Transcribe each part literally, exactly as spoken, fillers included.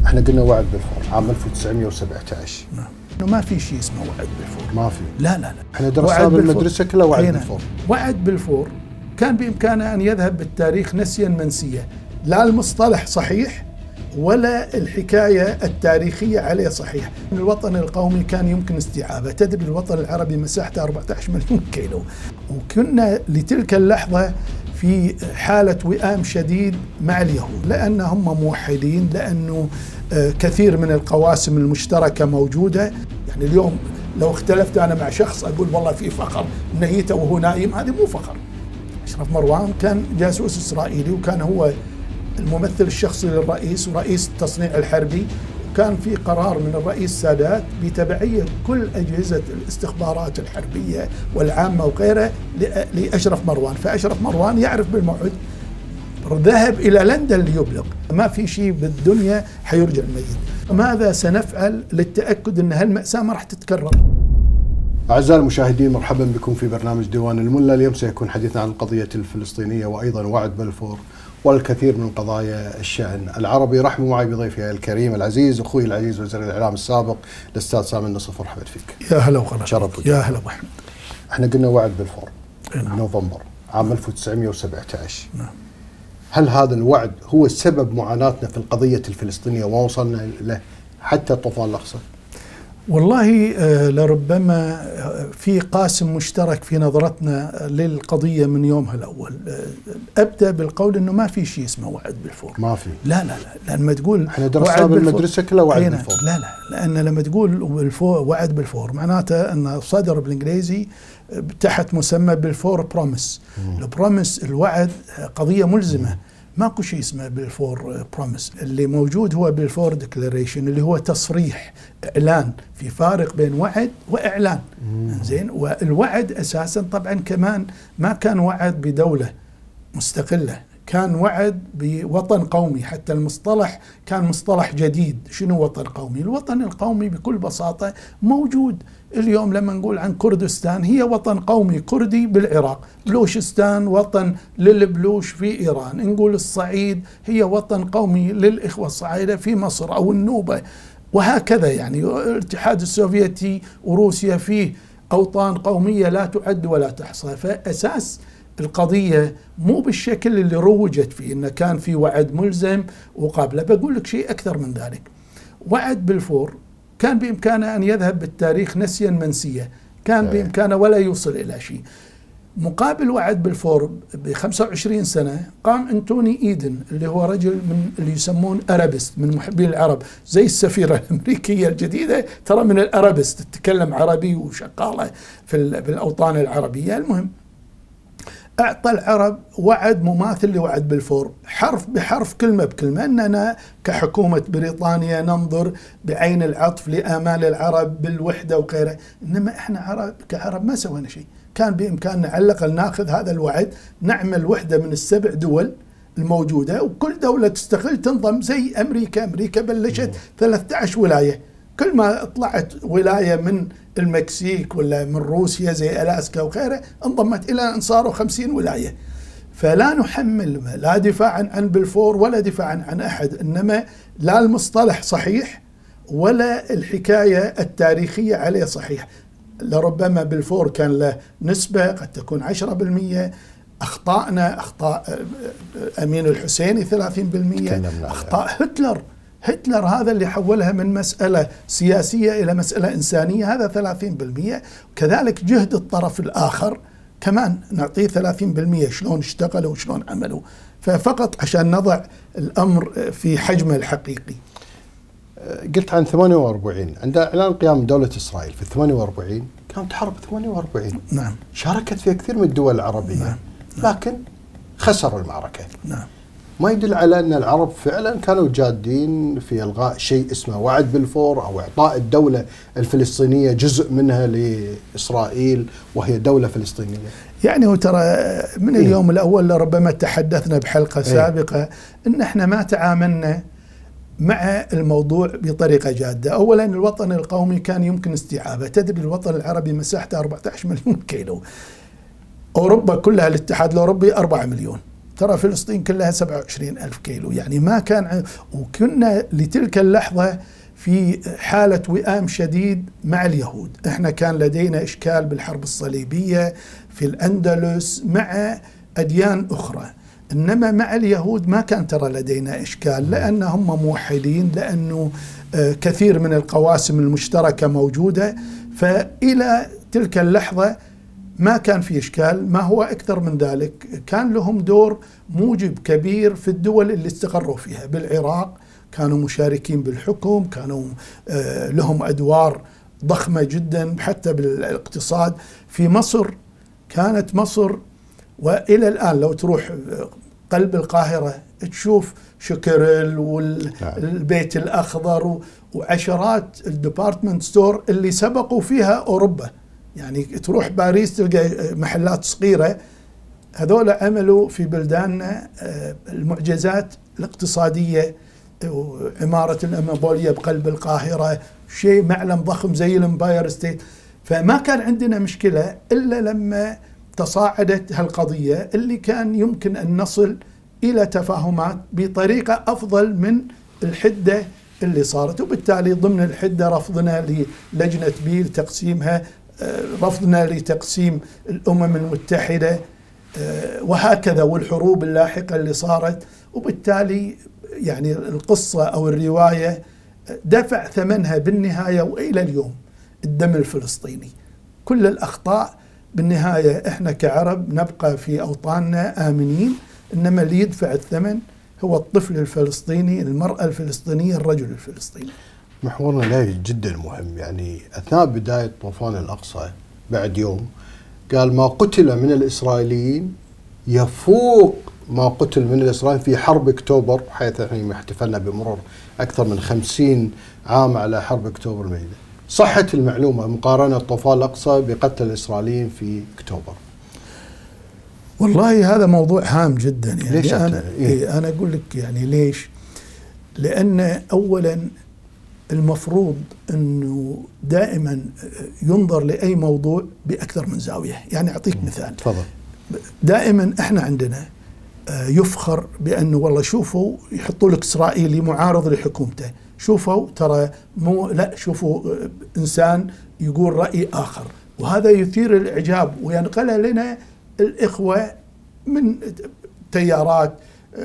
احنا قلنا وعد بلفور عام ألف وتسعمئة وسبعة عشر. نعم. انه ما في شيء اسمه وعد بلفور. ما في. لا لا لا. احنا درسنا بالمدرسه كلها وعد بلفور. وعد بلفور كان بامكانه ان يذهب بالتاريخ نسيا منسيا، لا المصطلح صحيح ولا الحكايه التاريخيه عليه صحيح. الوطن القومي كان يمكن استيعابه، تدري الوطن العربي مساحته أربعة عشر مليون كيلو، وكنا لتلك اللحظه في حالة وئام شديد مع اليهود، لأنهم موحدين، لأنه كثير من القواسم المشتركة موجودة. يعني اليوم لو اختلفت أنا مع شخص أقول والله في فخر نهيته وهو نايم، هذه مو فخر. أشرف مروان كان جاسوس إسرائيلي، وكان هو الممثل الشخصي للرئيس ورئيس التصنيع الحربي، كان في قرار من الرئيس سادات بتبعية كل أجهزة الاستخبارات الحربية والعامة وغيرها لأشرف مروان، فأشرف مروان يعرف بالموعد، ذهب إلى لندن ليبلغ. ما في شيء بالدنيا حيرجع الميت. ماذا سنفعل للتأكد أن هالمأساة ما راح تتكرر؟ أعزائي المشاهدين، مرحبا بكم في برنامج ديوان الملا. اليوم سيكون حديثنا عن القضية الفلسطينية وأيضا وعد بلفور والكثير من قضايا الشأن العربي. رحبوا معي بضيفي الكريم العزيز، أخوي العزيز وزير الإعلام السابق الأستاذ سامي النصف. مرحبا فيك. يا هلا وغلا. شرف. يا هلا أبو أحمد. احنا قلنا وعد بلفور نعم. نوفمبر عام ألف وتسعمئة وسبعة عشر. نعم. هل هذا الوعد هو سبب معاناتنا في القضية الفلسطينية ووصلنا له حتى الطوفان الأقصى؟ والله لربما في قاسم مشترك في نظرتنا للقضية من يومها الأول. أبدأ بالقول أنه ما في شيء اسمه وعد بلفور. ما في. لا لا لا، لما تقول احنا درسنا بالمدرسة كلها وعد بلفور. لا لا، لأن لما تقول وعد بلفور معناته أنه صدر بالإنجليزي تحت مسمى بلفور بروميس. البروميس الوعد قضية ملزمة. ماكو شيء اسمه بلفور بروميس، اللي موجود هو بلفور ديكلاريشن، اللي هو تصريح، اعلان. في فارق بين وعد واعلان. زين. والوعد اساسا طبعا كمان ما كان وعد بدوله مستقله، كان وعد بوطن قومي. حتى المصطلح كان مصطلح جديد. شنو وطن قومي؟ الوطن القومي بكل بساطه موجود اليوم. لما نقول عن كردستان هي وطن قومي كردي بالعراق، بلوشستان وطن للبلوش في إيران، نقول الصعيد هي وطن قومي للإخوة الصعايدة في مصر أو النوبة، وهكذا. يعني الاتحاد السوفيتي وروسيا فيه أوطان قومية لا تعد ولا تحصى. فأساس القضية مو بالشكل اللي روجت فيه، إنه كان في وعد ملزم وقابله. بقول لك شيء أكثر من ذلك. وعد بلفور كان بإمكانه أن يذهب بالتاريخ نسيا منسيا، كان بإمكانه ولا يوصل إلى شيء. مقابل وعد بلفور ب خمسة وعشرين سنة قام أنتوني إيدن، اللي هو رجل من اللي يسمون أرابست، من محبين العرب، زي السفيرة الأمريكية الجديدة ترى من الأرابست، تتكلم عربي وشغالة في الأوطان العربية. المهم أعطى العرب وعد مماثل لوعد بلفور، حرف بحرف كلمة بكلمة، أننا كحكومة بريطانيا ننظر بعين العطف لآمال العرب بالوحدة وغيره. إنما إحنا عرب كعرب ما سوينا شيء. كان بإمكاننا على الأقل ناخذ هذا الوعد، نعمل وحدة من السبع دول الموجودة، وكل دولة تستقل تنضم زي أمريكا. أمريكا بلشت ثلاثة عشر ولاية، كل ما طلعت ولاية من المكسيك ولا من روسيا زي ألاسكا وغيره انضمت إلى أن صاروا خمسين ولاية. فلا نحمل لا دفاعا عن بلفور ولا دفاعا عن أحد، إنما لا المصطلح صحيح ولا الحكاية التاريخية عليه صحيح. لربما بلفور كان له نسبة قد تكون عشرة بالمئة، أخطأنا أخطاء أمين الحسيني ثلاثين بالمئة، أخطاء هتلر هتلر هذا اللي حولها من مسألة سياسية إلى مسألة إنسانية، هذا ثلاثين بالمئة. كذلك جهد الطرف الآخر كمان نعطيه ثلاثين بالمئة، شلون اشتغلوا وشلون عملوا. ففقط عشان نضع الأمر في حجمه الحقيقي. قلت عن ثمانية وأربعين عند إعلان قيام دولة إسرائيل في ثمانية وأربعين، كانت حرب ثمانية وأربعين. نعم. شاركت فيها كثير من الدول العربية. نعم. لكن خسروا المعركة. نعم. ما يدل على أن العرب فعلا كانوا جادين في إلغاء شيء اسمه وعد بلفور أو إعطاء الدولة الفلسطينية جزء منها لإسرائيل وهي دولة فلسطينية. يعني هو ترى من إيه؟ اليوم الأول لربما تحدثنا بحلقة إيه؟ سابقة إن احنا ما تعاملنا مع الموضوع بطريقة جادة. أولا الوطن القومي كان يمكن استيعابه، تدري الوطن العربي مساحته أربعة عشر مليون كيلو، أوروبا كلها الاتحاد الأوروبي أربعة مليون، ترى فلسطين كلها سبعة وعشرين ألف كيلو، يعني ما كان، وكنا لتلك اللحظة في حالة وئام شديد مع اليهود. احنا كان لدينا إشكال بالحرب الصليبية في الأندلس مع أديان أخرى، إنما مع اليهود ما كان ترى لدينا إشكال، لأنهم موحدين، لأنه كثير من القواسم المشتركة موجودة. فإلى تلك اللحظة ما كان في إشكال. ما هو أكثر من ذلك، كان لهم دور موجب كبير في الدول اللي استقروا فيها. بالعراق كانوا مشاركين بالحكم، كانوا لهم أدوار ضخمة جدا حتى بالاقتصاد. في مصر كانت مصر، وإلى الآن لو تروح قلب القاهرة تشوف شكرل والبيت الأخضر وعشرات الديبارتمنت ستور اللي سبقوا فيها أوروبا. يعني تروح باريس تلقى محلات صغيرة، هذول عملوا في بلداننا المعجزات الاقتصادية. عمارة الأمابولية بقلب القاهرة شيء معلم ضخم زي الامباير ستيت. فما كان عندنا مشكلة إلا لما تصاعدت هالقضية اللي كان يمكن أن نصل إلى تفاهمات بطريقة أفضل من الحدة اللي صارت. وبالتالي ضمن الحدة رفضنا للجنة بيل تقسيمها، رفضنا لتقسيم الأمم المتحدة، وهكذا، والحروب اللاحقة اللي صارت. وبالتالي يعني القصة أو الرواية دفع ثمنها بالنهاية وإلى اليوم الدم الفلسطيني. كل الأخطاء بالنهاية إحنا كعرب نبقى في أوطاننا آمنين، إنما اللي يدفع الثمن هو الطفل الفلسطيني، المرأة الفلسطينية، الرجل الفلسطيني. محورنا لا جدا مهم. يعني أثناء بداية طوفان الأقصى بعد يوم قال ما قتل من الإسرائيليين يفوق ما قتل من الإسرائيليين في حرب أكتوبر، حيث احنا احتفلنا بمرور أكثر من خمسين عام على حرب أكتوبر المجيدة. صحة المعلومة مقارنة طوفان الأقصى بقتل الإسرائيليين في أكتوبر؟ والله هذا موضوع هام جدا. يعني ليش أنا, إيه؟ أنا أقول لك يعني ليش. لأن أولا المفروض أنه دائما ينظر لأي موضوع بأكثر من زاوية. يعني أعطيك مثال. تفضل. دائما احنا عندنا يفخر بأنه والله شوفوا يحطوا لك إسرائيلي معارض لحكومته، شوفوا ترى مو لا شوفوا إنسان يقول رأي آخر، وهذا يثير الإعجاب وينقلها لنا الإخوة من تيارات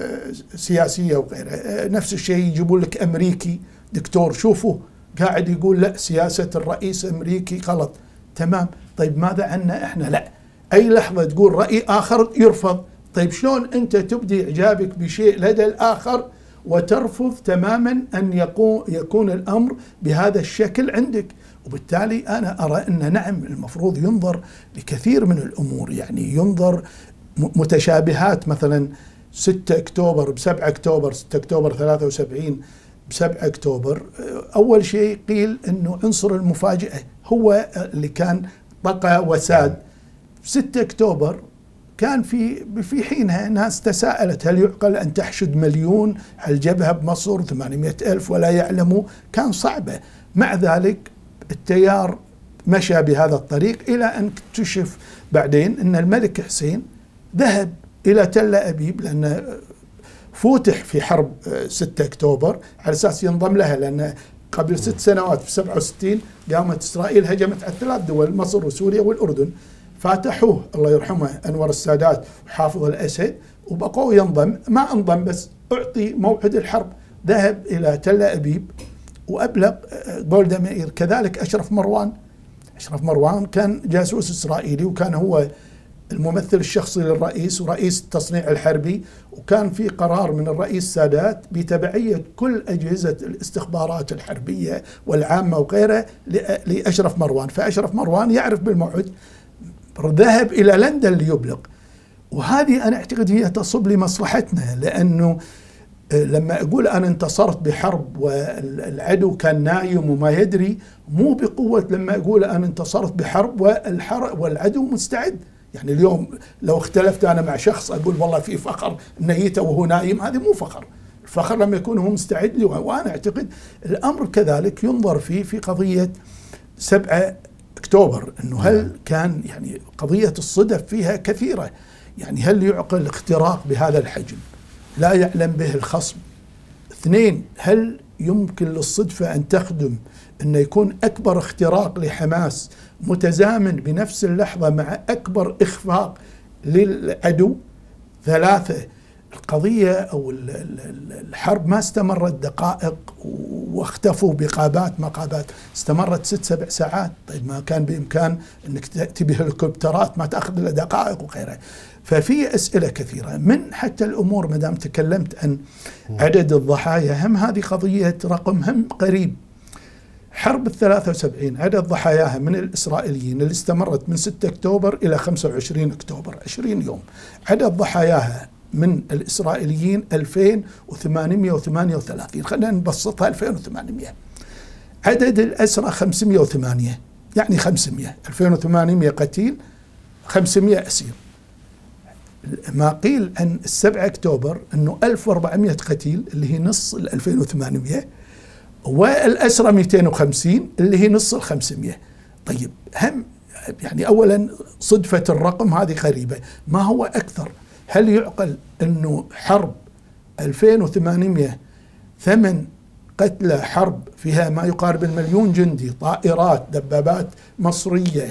سياسية وغيرها. نفس الشيء يجيبوا لك أمريكي دكتور شوفوا قاعد يقول لا سياسة الرئيس أمريكي غلط. تمام، طيب ماذا عنا إحنا؟ لا، أي لحظة تقول رأي آخر يرفض. طيب شلون أنت تبدي إعجابك بشيء لدى الآخر وترفض تماما أن يكون, يكون الأمر بهذا الشكل عندك؟ وبالتالي أنا أرى أن نعم المفروض ينظر لكثير من الأمور. يعني ينظر متشابهات، مثلا ستة أكتوبر بسبعة أكتوبر، ستة أكتوبر ثلاثة وسبعين بسبعة أكتوبر. أول شيء قيل أنه عنصر المفاجأة هو اللي كان طقى وساد. ستة أكتوبر كان في في حينها ناس تساءلت هل يعقل أن تحشد مليون على الجبهة بمصر ثمانمائة ألف ولا يعلموا؟ كان صعبة. مع ذلك التيار مشى بهذا الطريق إلى أن اكتشف بعدين أن الملك حسين ذهب إلى تل أبيب، لأن فوتح في حرب ستة أكتوبر على أساس ينضم لها، لأن قبل ست سنوات في سبعة وستين قامت إسرائيل هجمت على ثلاث دول، مصر وسوريا والأردن، فاتحوه الله يرحمه أنور السادات وحافظ الأسد، وبقوا ينضم. ما انضم بس أعطي موعد الحرب، ذهب إلى تل أبيب وأبلغ جولدا مائير. كذلك أشرف مروان، أشرف مروان كان جاسوس إسرائيلي، وكان هو الممثل الشخصي للرئيس ورئيس التصنيع الحربي، وكان في قرار من الرئيس سادات بتبعية كل أجهزة الاستخبارات الحربية والعامة وغيرها لأشرف مروان. فأشرف مروان يعرف بالموعد، ذهب إلى لندن ليبلغ. وهذه أنا أعتقد هي تصب لمصلحتنا، لأنه لما أقول أنا انتصرت بحرب والعدو كان نايم وما يدري، مو بقوة لما أقول أنا انتصرت بحرب والعدو مستعد. يعني اليوم لو اختلفت أنا مع شخص أقول والله في فخر نيته وهو نايم، هذه مو فخر. الفخر لما يكون هو مستعد. وأنا أعتقد الأمر كذلك ينظر فيه في قضية سبعة أكتوبر، أنه هل كان يعني قضية الصدف فيها كثيرة. يعني هل يعقل اختراق بهذا الحجم لا يعلم به الخصم؟ اثنين، هل يمكن للصدفة أن تخدم أن يكون أكبر اختراق لحماس متزامن بنفس اللحظة مع أكبر إخفاق للعدو؟ ثلاثة، القضية أو الحرب ما استمرت دقائق واختفوا بقابات مقابات، استمرت ست سبع ساعات. طيب ما كان بإمكان أنك تأتي بهليكوبترات ما تأخذ إلا دقائق وغيرها؟ ففي أسئلة كثيرة من حتى الأمور. ما دام تكلمت عن عدد الضحايا، هم هذه قضية رقم هم قريب. حرب الثلاثة وسبعين عدد ضحاياها من الإسرائيليين اللي استمرت من ستة أكتوبر إلى خمسة وعشرين أكتوبر، عشرين يوم، عدد ضحاياها من الإسرائيليين ألفين وثمانمئة وثمانية وثلاثين، خلينا نبسطها ألفين وثمانمئة. عدد الأسرى خمسمئة وثمانية، يعني خمسمئة، ألفين وثمانمئة قتيل، خمسمئة أسير. ما قيل عن السبعة أكتوبر أنه ألف وأربعمئة قتيل اللي هي نص ال ألفين وثمانمئة، والأسرى مئتين وخمسين اللي هي نص ال خمسمئة. طيب هم يعني أولا صدفة الرقم هذه غريبة، ما هو أكثر؟ هل يعقل أنه حرب ألفين وثمانمئة ثمن قتلى حرب فيها ما يقارب المليون جندي، طائرات، دبابات مصرية،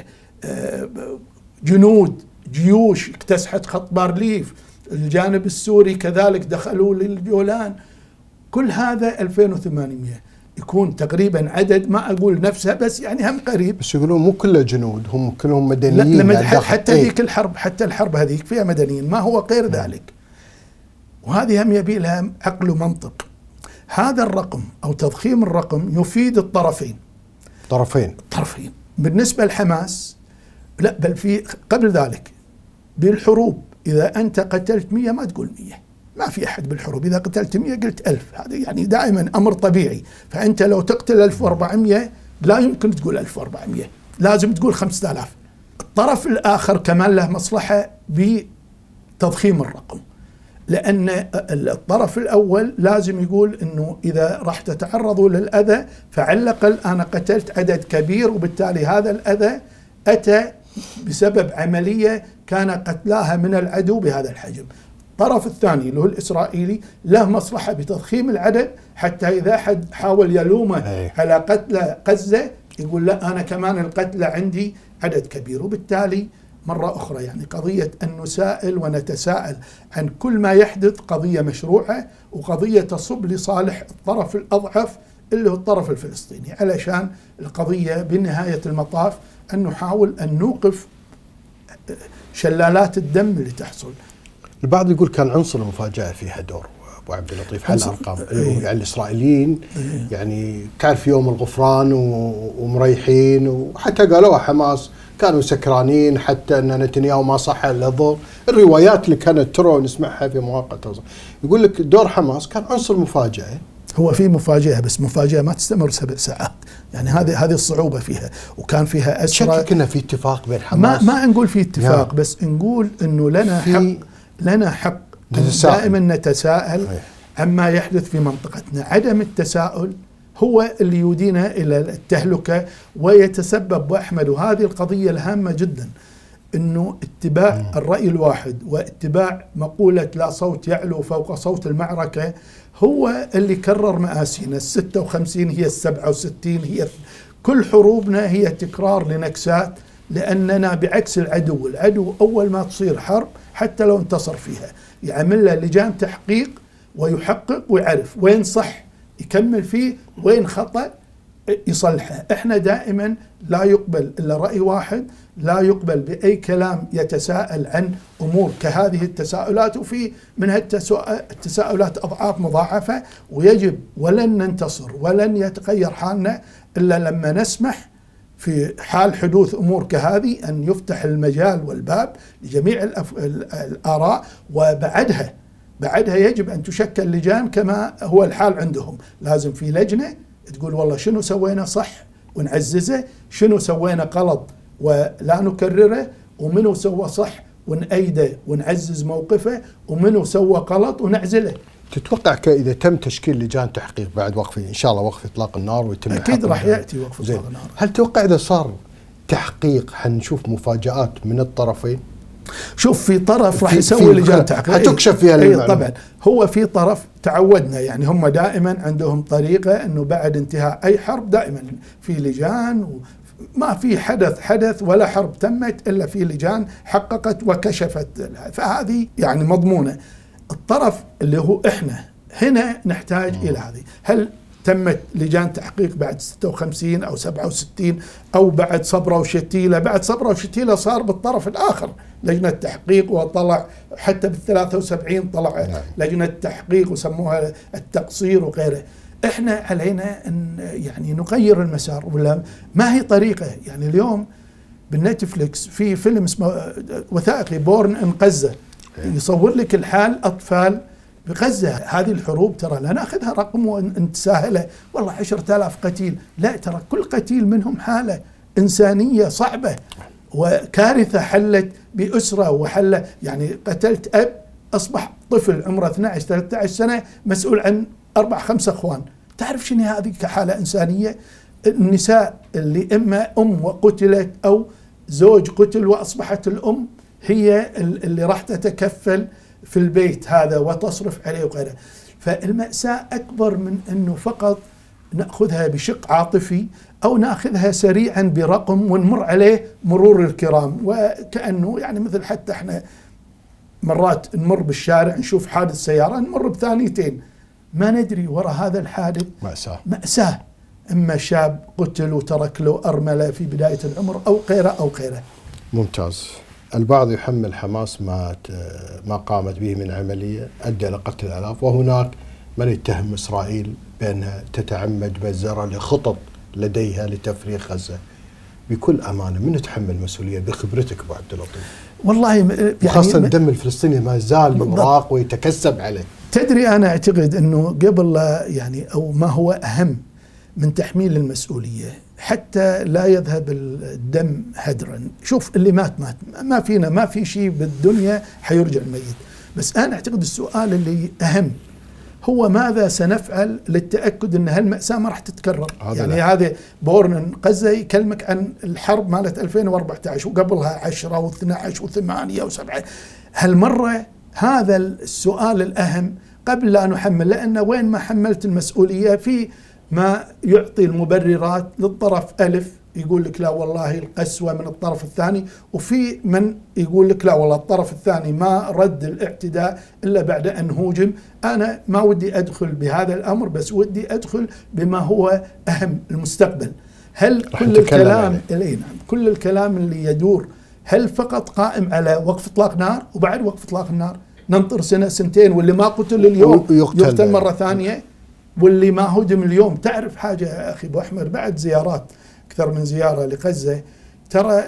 جنود، جيوش اكتسحت خط بارليف، الجانب السوري كذلك دخلوا للجولان، كل هذا ألفين وثمانمئة يكون تقريبا عدد ما أقول نفسها بس يعني هم قريب. بس يقولون مو كله جنود، هم كلهم مدنيين. لا يعني حتى ذيك الحرب، حتى الحرب هذيك فيها مدنيين، ما هو غير ذلك. وهذه هم يبي لها عقل ومنطق. هذا الرقم أو تضخيم الرقم يفيد الطرفين. طرفين طرفين بالنسبة لحماس لا، بل في قبل ذلك بالحروب إذا أنت قتلت مئة ما تقول مئة، ما في أحد بالحروب إذا قتلت مئة قلت ألف، هذا يعني دائما أمر طبيعي. فأنت لو تقتل ألف وأربعمئة لا يمكن تقول ألف وأربعمئة، لازم تقول خمسة آلاف. الطرف الآخر كمان له مصلحة بتضخيم الرقم، لأن الطرف الأول لازم يقول أنه إذا راح تتعرضوا للأذى فعلى الأقل أنا قتلت عدد كبير، وبالتالي هذا الأذى أتى بسبب عملية كان قتلاها من العدو بهذا الحجم. الطرف الثاني اللي هو الإسرائيلي له مصلحة بتضخيم العدد، حتى إذا أحد حاول يلومه أي. على قتل غزة يقول لا أنا كمان القتلى عندي عدد كبير. وبالتالي مرة أخرى يعني قضية أن نسائل ونتساءل عن كل ما يحدث قضية مشروعة، وقضية تصب لصالح الطرف الأضعف اللي هو الطرف الفلسطيني، علشان القضية بنهاية المطاف أن نحاول أن نوقف شلالات الدم اللي تحصل. البعض يقول كان عنصر المفاجأة فيها دور أبو عبد اللطيف، حل أرقام إيه؟ يعني الإسرائيليين إيه؟ يعني كان في يوم الغفران ومريحين، وحتى قالوها حماس كانوا سكرانين، حتى أن نتنياهو ما صح إلا الظهر. الروايات اللي كانت ترى ونسمعها في مواقع التواصل يقول لك دور حماس كان عنصر مفاجأة. هو في مفاجأة، بس مفاجأة ما تستمر سبع ساعات، يعني هذه هذه الصعوبة فيها. وكان فيها أسرى. شكل كنا في اتفاق بين حماس، ما ما نقول في اتفاق، بس نقول إنه لنا حق، لنا حق دائما نتساءل عما يحدث في منطقتنا. عدم التساؤل هو اللي يودينا إلى التهلكة ويتسبب. وأحمد، وهذه القضية الهامة جدا، إنه اتباع م. الرأي الواحد واتباع مقولة لا صوت يعلو فوق صوت المعركة هو اللي كرر مآسينا. الستة وخمسين هي السبعة وستين، هي كل حروبنا هي تكرار لنكسات، لأننا بعكس العدو. العدو أول ما تصير حرب حتى لو انتصر فيها يعمل له لجان تحقيق ويحقق ويعرف وين صح يكمل فيه، وين خطأ يصلحه. احنا دائما لا يقبل إلا رأي واحد، لا يقبل بأي كلام يتساءل عن أمور كهذه التساؤلات، وفي منها التساؤلات أضعاف مضاعفة. ويجب ولن ننتصر ولن يتغير حالنا إلا لما نسمح في حال حدوث أمور كهذه أن يفتح المجال والباب لجميع الآراء، وبعدها بعدها يجب أن تشكل لجان كما هو الحال عندهم. لازم في لجنة تقول والله شنو سوينا صح ونعززه، شنو سوينا غلط ولا نكرره، ومنو سوى صح ونأيده ونعزز موقفه، ومنو سوى غلط ونعزله. تتوقع إذا تم تشكيل لجان تحقيق بعد وقف إن شاء الله وقف إطلاق النار ويتم أكيد راح يأتي وقف إطلاق النار، هل تتوقع إذا صار تحقيق حنشوف مفاجآت من الطرفين؟ شوف في طرف راح يسوي لجان تحقيق حتكشف فيها المعلومة. طبعا هو في طرف تعودنا، يعني هم دائما عندهم طريقة انه بعد انتهاء اي حرب دائما في لجان، ما في حدث حدث ولا حرب تمت الا في لجان حققت وكشفت، فهذه يعني مضمونة. الطرف اللي هو احنا هنا نحتاج م. الى هذه، هل تمت لجان تحقيق بعد ستة وخمسين أو سبعة وستين أو بعد صبرة وشتيلة؟ بعد صبرة وشتيلة صار بالطرف الآخر لجنة تحقيق، وطلع حتى بالثلاثة وسبعين طلع نعم. لجنة تحقيق وسموها التقصير وغيره. احنا علينا أن يعني نغير المسار، ولا ما هي طريقة. يعني اليوم بالنتفليكس في فيلم اسمه وثائقي بورن إن غزة، يصور لك الحال أطفال بغزة. هذه الحروب ترى لا ناخذها رقم ونتساهله والله عشرة آلاف قتيل، لا، ترى كل قتيل منهم حالة إنسانية صعبة وكارثة حلت بأسرة، وحل يعني قتلت أب أصبح طفل عمره اثني عشر ثلاثة عشر سنة مسؤول عن أربع خمسة أخوان. تعرف شنو هذه كحالة إنسانية؟ النساء اللي إما أم وقتلت أو زوج قتل وأصبحت الأم هي اللي راح تتكفل في البيت هذا وتصرف عليه وغيره. فالمأساة أكبر من أنه فقط نأخذها بشق عاطفي أو نأخذها سريعا برقم ونمر عليه مرور الكرام، وكأنه يعني مثل حتى احنا مرات نمر بالشارع نشوف حادث سيارة نمر بثانيتين ما ندري وراء هذا الحادث مأساة مأساة إما شاب قتل وترك له أرملة في بداية العمر أو غيره أو غيره. ممتاز. البعض يحمل حماس ما ما قامت به من عملية أدى لقتل الآلاف، وهناك من يتهم إسرائيل بأنها تتعمد بزرة لخطط لديها لتفريغ غزة. بكل أمانة من يتحمل المسؤولية بخبرتك أبو عبد اللطيف؟ والله يعني خاصة الدم الفلسطيني ما زال يراق ويتكسب عليه. تدري أنا أعتقد أنه قبل لا يعني أو ما هو أهم من تحميل المسؤولية حتى لا يذهب الدم هدرا. شوف اللي مات مات، ما فينا ما في شيء بالدنيا حيرجع الميت، بس أنا أعتقد السؤال اللي أهم هو ماذا سنفعل للتأكد أن هالمأساة ما راح تتكرر. يعني هذا بورن غزة يكلمك عن الحرب مالت ألفين وأربعة عشر وقبلها عشرة واثني عشر وثمانية وسبعة. هالمرة هذا السؤال الأهم قبل لا نحمل، لأن وين ما حملت المسؤولية في ما يعطي المبررات للطرف ألف يقول لك لا والله القسوة من الطرف الثاني، وفي من يقول لك لا والله الطرف الثاني ما رد الاعتداء إلا بعد أن هوجم. أنا ما ودي أدخل بهذا الأمر، بس ودي أدخل بما هو أهم، المستقبل. هل كل الكلام اللي نعم كل الكلام اللي يدور هل فقط قائم على وقف إطلاق نار وبعد وقف إطلاق النار ننطر سنة سنتين واللي ما قتل اليوم يقتل, يقتل مرة ثانية، واللي ما هدم اليوم؟ تعرف حاجة يا أخي أبو أحمد، بعد زيارات أكثر من زيارة لغزة ترى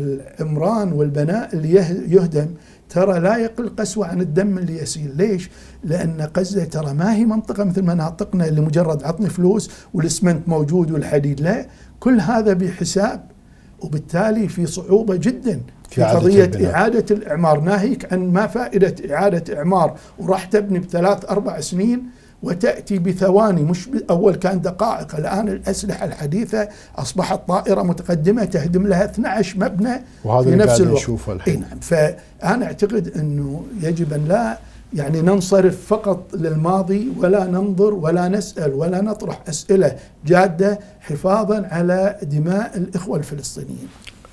العمران والبناء اللي يهدم ترى لا يقل قسوة عن الدم اللي يسيل. ليش؟ لأن غزة ترى ما هي منطقة مثل مناطقنا اللي مجرد عطني فلوس والإسمنت موجود والحديد، لا، كل هذا بحساب، وبالتالي في صعوبة جدا في قضية البناء. إعادة الإعمار. ناهيك عن ما فائدة إعادة إعمار وراح تبني بثلاث أربع سنين وتأتي بثواني، مش أول كان دقائق، الآن الأسلحة الحديثة أصبحت طائرة متقدمة تهدم لها اثني عشر مبنى في نفس الوقت. نعم. فأنا أعتقد أنه يجب أن لا يعني ننصرف فقط للماضي ولا ننظر ولا نسأل ولا نطرح أسئلة جادة حفاظا على دماء الإخوة الفلسطينيين.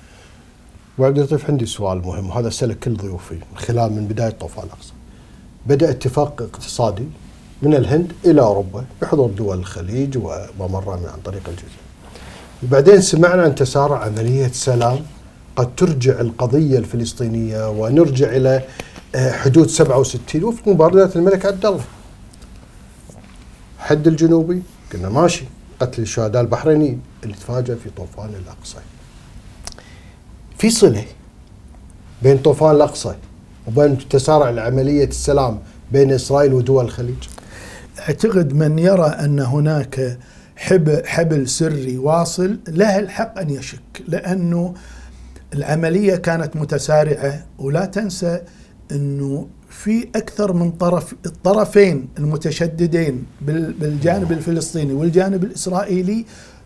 وعبد اللطيف عندي سؤال مهم، وهذا أسألك كل ضيوفي من خلال من بداية طوفان الأقصى. بدأ اتفاق اقتصادي من الهند إلى أوروبا بحضور دول الخليج ومر من عن طريق الجزيرة، وبعدين سمعنا عن تسارع عملية سلام قد ترجع القضية الفلسطينية ونرجع إلى حدود سبعة وستين وفق مبادرة الملك عبد الله. حد الجنوبي قلنا ماشي، قتل الشهداء البحرينيين اللي تفاجأ في طوفان الأقصى. في صلة بين طوفان الأقصى وبين تسارع العملية السلام بين إسرائيل ودول الخليج؟ أعتقد من يرى أن هناك حبل, حبل سري واصل له الحق أن يشك، لأنه العملية كانت متسارعة، ولا تنسى أنه في أكثر من طرف، الطرفين المتشددين بالجانب الفلسطيني والجانب الإسرائيلي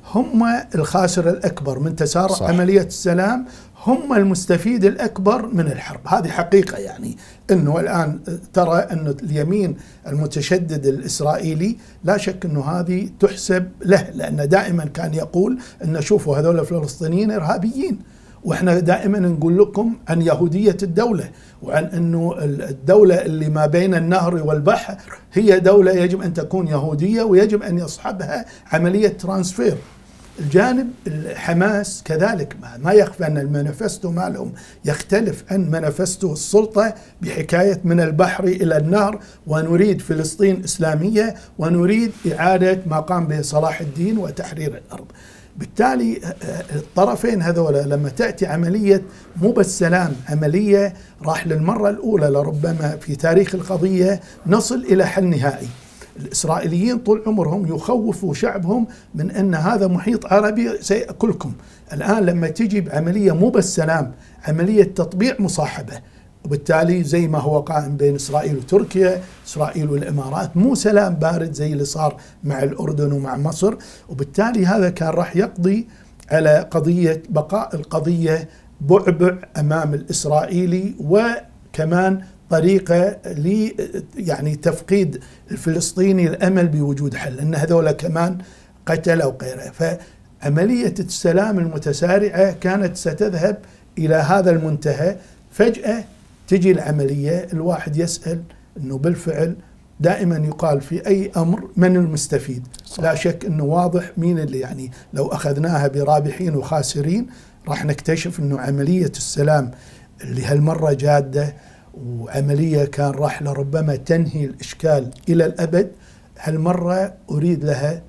هم الخاسر الأكبر من تسارع صح. عملية السلام، هم المستفيد الأكبر من الحرب. هذه حقيقة، يعني أنه الآن ترى أن اليمين المتشدد الإسرائيلي لا شك أنه هذه تحسب له، لأنه دائما كان يقول أن شوفوا هذول الفلسطينيين إرهابيين، وإحنا دائما نقول لكم عن يهودية الدولة، وعن أنه الدولة اللي ما بين النهر والبحر هي دولة يجب أن تكون يهودية ويجب أن يصحبها عملية ترانسفير. الجانب حماس كذلك ما يخفى أن المانيفستو مالهم يختلف عن مانيفستو السلطة، بحكاية من البحر إلى النهر، ونريد فلسطين إسلامية، ونريد إعادة ما قام به صلاح الدين وتحرير الأرض. بالتالي الطرفين هذولا لما تأتي عملية مو بالسلام، عملية راح للمرة الأولى لربما في تاريخ القضية نصل إلى حل نهائي. الإسرائيليين طول عمرهم يخوفوا شعبهم من أن هذا محيط عربي سيأكلكم. الآن لما تجي بعملية مو بالسلام، عملية تطبيع مصاحبة، وبالتالي زي ما هو قائم بين إسرائيل وتركيا، إسرائيل والإمارات، مو سلام بارد زي اللي صار مع الأردن ومع مصر. وبالتالي هذا كان راح يقضي على قضية بقاء القضية بعبع أمام الإسرائيلي، وكمان طريقة ل يعني تفقيد الفلسطيني الأمل بوجود حل، أن هذولا كمان قتل أو غيره. فعملية السلام المتسارعة كانت ستذهب إلى هذا المنتهى. فجأة تجي العملية، الواحد يسأل أنه بالفعل دائما يقال في أي أمر من المستفيد. صح. لا شك أنه واضح مين اللي يعني لو أخذناها برابحين وخاسرين راح نكتشف أنه عملية السلام اللي هالمرة جادة، وعملية كان راح لربما تنهي الإشكال إلى الأبد، هالمرة أريد لها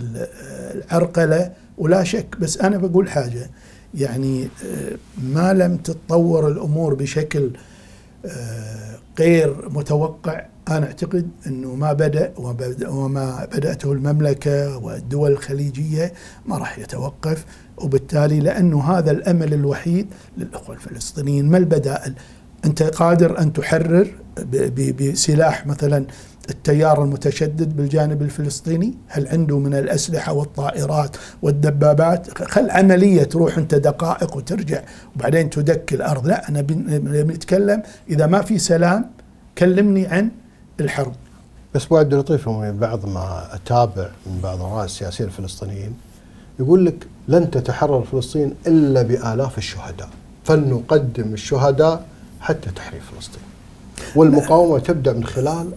العرقلة. ولا شك، بس أنا بقول حاجة، يعني ما لم تتطور الأمور بشكل غير متوقع، أنا أعتقد أنه ما بدأ وما بدأته المملكة والدول الخليجية ما راح يتوقف. وبالتالي لأنه هذا الأمل الوحيد للأخوة الفلسطينيين. ما البدائل؟ أنت قادر أن تحرر بسلاح مثلا التيار المتشدد بالجانب الفلسطيني؟ هل عنده من الأسلحة والطائرات والدبابات؟ خل عملية تروح أنت دقائق وترجع وبعدين تدك الأرض. لا، أنا بنتكلم إذا ما في سلام كلمني عن الحرب. بس أبو عبد اللطيف، بعض ما أتابع من بعض رؤساء السياسيين الفلسطينيين يقول لك لن تتحرر فلسطين إلا بآلاف الشهداء، فلنقدم الشهداء حتى تحرير فلسطين، والمقاومة تبدأ من خلال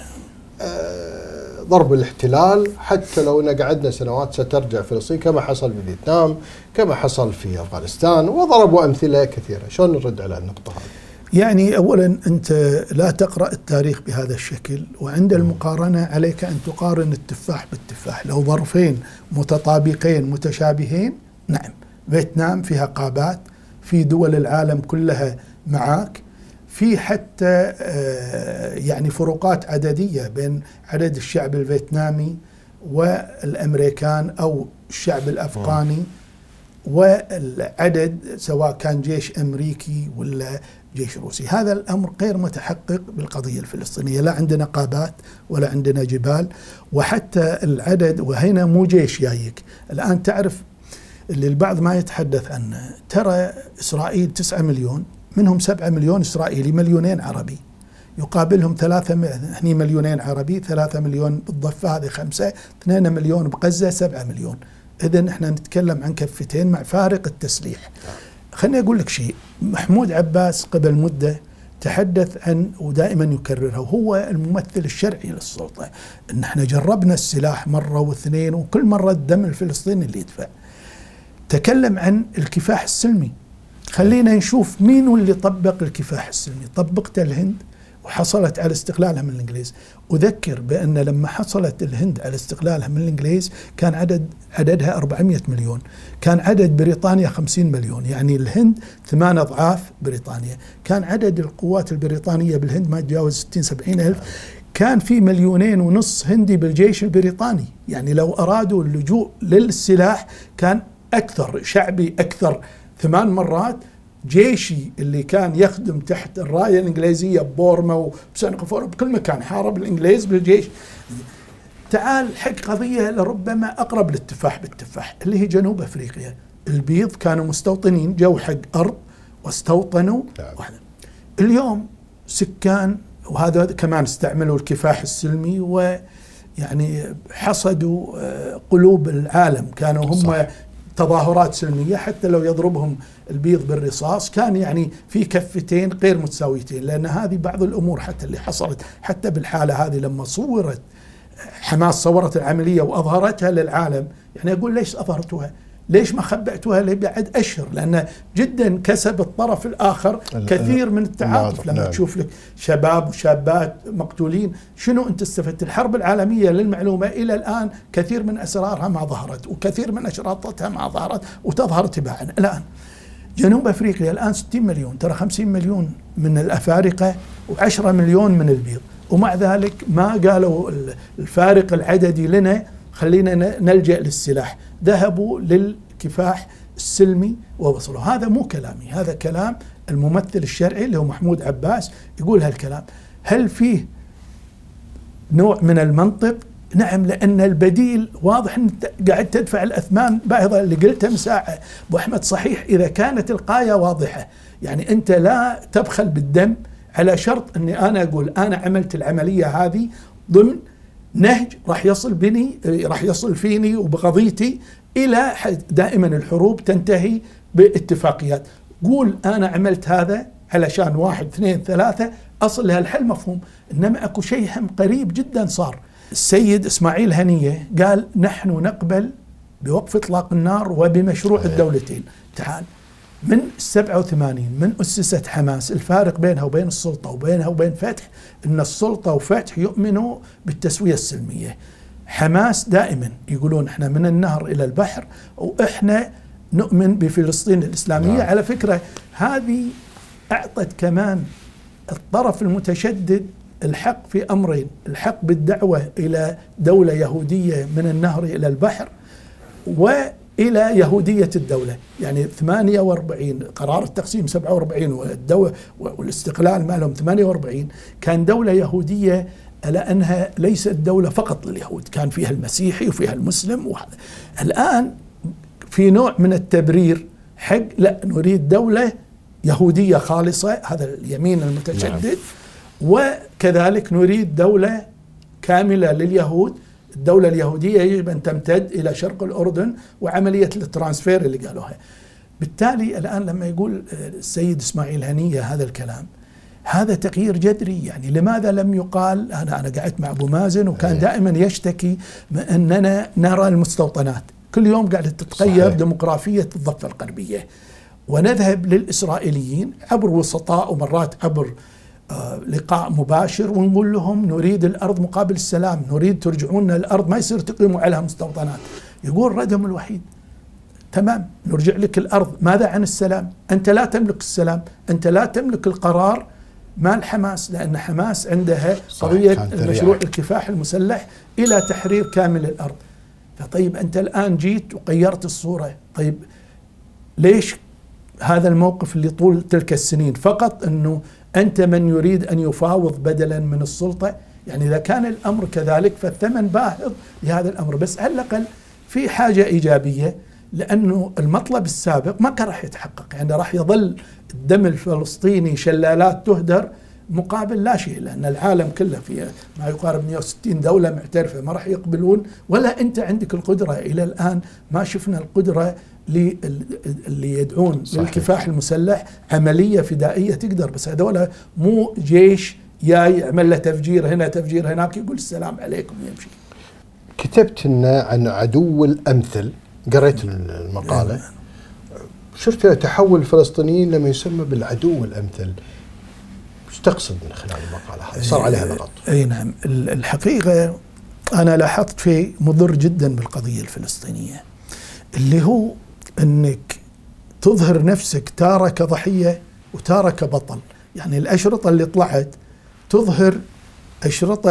ضرب الاحتلال، حتى لو قعدنا سنوات سترجع فلسطين، كما حصل في فيتنام، كما حصل في أفغانستان، وضربوا أمثلة كثيرة. شلون نرد على النقطة هذه؟ يعني أولا أنت لا تقرأ التاريخ بهذا الشكل، وعند المقارنة عليك أن تقارن التفاح بالتفاح. لو ظرفين متطابقين متشابهين، نعم، فيتنام فيها قابات، في دول العالم كلها معاك، في حتى يعني فروقات عددية بين عدد الشعب الفيتنامي والأمريكان أو الشعب الأفغاني، والعدد سواء كان جيش أمريكي ولا جيش روسي. هذا الأمر غير متحقق بالقضية الفلسطينية، لا عندنا قابات ولا عندنا جبال، وحتى العدد، وهنا مو جيش جايك. الآن تعرف اللي البعض ما يتحدث عنه، ترى إسرائيل تسعة مليون، منهم سبعة مليون إسرائيلي، مليونين عربي، يقابلهم ثلاثة هني مليونين عربي، ثلاثة مليون بالضفة هذه خمسة، اثنين مليون بغزة، سبعة مليون. إذن احنا نتكلم عن كفتين مع فارق التسليح. خليني أقول لك شيء، محمود عباس قبل مدة تحدث عن، ودائما يكررها، وهو الممثل الشرعي للسلطة، ان احنا جربنا السلاح مرة واثنين وكل مرة الدم الفلسطيني اللي يدفع. تكلم عن الكفاح السلمي. خلينا نشوف مين اللي طبق الكفاح السلمي. طبقت الهند وحصلت على استقلالها من الإنجليز. أذكر بأن لما حصلت الهند على استقلالها من الإنجليز كان عدد عددها أربعمئة مليون، كان عدد بريطانيا خمسين مليون، يعني الهند ثمان أضعاف بريطانيا. كان عدد القوات البريطانية بالهند ما تجاوز ستين سبعين ألف. كان في مليونين ونص هندي بالجيش البريطاني، يعني لو أرادوا اللجوء للسلاح كان أكثر، شعبي أكثر ثمان مرات. جيشي اللي كان يخدم تحت الراية الإنجليزية ببورما وبسنغافورة بكل مكان، حارب الإنجليز بالجيش. تعال حق قضية لربما أقرب للتفاح بالتفاح اللي هي جنوب أفريقيا. البيض كانوا مستوطنين، جو حق أرض واستوطنوا. نعم. اليوم سكان، وهذا كمان استعملوا الكفاح السلمي ويعني حصدوا قلوب العالم، كانوا هم صح. تظاهرات سلمية حتى لو يضربهم البيض بالرصاص كان يعني في كفتين غير متساويتين، لأن هذه بعض الأمور حتى اللي حصلت حتى بالحالة هذه لما صورت حماس صورت العملية وأظهرتها للعالم، يعني أقول ليش أظهرتوها؟ ليش ما خبأتوها لبعد أشهر؟ لأن جدا كسب الطرف الآخر كثير من التعاطف. لما نعم. تشوف لك شباب وشابات مقتولين، شنو أنت استفدت؟ الحرب العالمية للمعلومة إلى الآن كثير من أسرارها ما ظهرت، وكثير من أشراطتها ما ظهرت وتظهر تباعا. الآن جنوب أفريقيا الآن ستين مليون، ترى خمسين مليون من الأفارقة وعشرة مليون من البيض، ومع ذلك ما قالوا الفارق العددي لنا خلينا نلجأ للسلاح، ذهبوا للكفاح السلمي ووصلوا. هذا مو كلامي، هذا كلام الممثل الشرعي اللي هو محمود عباس يقول هالكلام. هل فيه نوع من المنطق؟ نعم، لأن البديل واضح أن قاعد تدفع الأثمان باهظة اللي قلتها من ساعة أبو أحمد. صحيح إذا كانت القاية واضحة، يعني أنت لا تبخل بالدم على شرط أني أنا أقول أنا عملت العملية هذه ضمن نهج راح يصل بني راح يصل فيني وبقضيتي إلى دائما الحروب تنتهي باتفاقيات. قول أنا عملت هذا علشان واحد اثنين ثلاثة أصل لهالحل مفهوم. إنما أكو شيء هم قريب جدا صار. السيد إسماعيل هنية قال نحن نقبل بوقف إطلاق النار وبمشروع الدولتين. تعال من سبعة وثمانين من أسست حماس، الفارق بينها وبين السلطة وبينها وبين فتح أن السلطة وفتح يؤمنوا بالتسوية السلمية. حماس دائما يقولون احنا من النهر إلى البحر، وإحنا نؤمن بفلسطين الإسلامية. نعم. على فكرة هذه أعطت كمان الطرف المتشدد الحق في أمرين: الحق بالدعوة إلى دولة يهودية من النهر إلى البحر، وإلى يهودية الدولة. يعني ثمانية وأربعين قرار التقسيم سبعة وأربعين والدولة والاستقلال مالهم ثمانية وأربعين كان دولة يهودية، لأنها ليست دولة فقط لليهود، كان فيها المسيحي وفيها المسلم. وهذا الآن في نوع من التبرير حق لا نريد دولة يهودية خالصة، هذا اليمين المتشدد. نعم. وكذلك نريد دولة كاملة لليهود. الدولة اليهودية يجب أن تمتد إلى شرق الأردن، وعملية الترانسفير اللي قالوها. بالتالي الآن لما يقول السيد إسماعيل هنية هذا الكلام، هذا تغيير جذري. يعني لماذا لم يقال؟ أنا أنا قعدت مع أبو مازن وكان دائما يشتكي أننا نرى المستوطنات كل يوم قاعدة تتغير ديموغرافية الضفة الغربية، ونذهب للإسرائيليين عبر وسطاء ومرات عبر آه لقاء مباشر ونقول لهم نريد الأرض مقابل السلام، نريد ترجعون الأرض، ما يصير تقيموا عليها مستوطنات. يقول ردهم الوحيد تمام نرجع لك الأرض، ماذا عن السلام؟ أنت لا تملك السلام، أنت لا تملك القرار مال حماس، لأن حماس عندها قضية مشروع الكفاح المسلح إلى تحرير كامل الأرض. فطيب أنت الآن جيت وغيرت الصورة، طيب ليش هذا الموقف اللي طول تلك السنين فقط أنه أنت من يريد أن يفاوض بدلا من السلطة؟ يعني إذا كان الأمر كذلك فالثمن باهظ لهذا الأمر. بس على الأقل في حاجة إيجابية، لأنه المطلب السابق ما كان راح يتحقق. يعني راح يظل الدم الفلسطيني شلالات تهدر مقابل لا شيء، لأن العالم كله فيه ما يقارب مئة وستين دولة معترفة ما راح يقبلون، ولا أنت عندك القدرة. إلى الآن ما شفنا القدرة اللي يدعون للكفاح المسلح عملية فدائية تقدر. بس هذول مو جيش جاي يعمل له تفجير هنا تفجير هناك يقول السلام عليكم ويمشي. كتبت لنا عن عدو الأمثل، قريت المقالة، شفت تحول الفلسطينيين لما يسمى بالعدو الأمثل. ايش تقصد من خلال المقالة هذه؟ صار عليها ضغط. اي نعم، الحقيقة أنا لاحظت شيء مضر جدا بالقضية الفلسطينية، اللي هو أنك تظهر نفسك تارة كضحية وتارة كبطل. يعني الأشرطة اللي طلعت تظهر أشرطة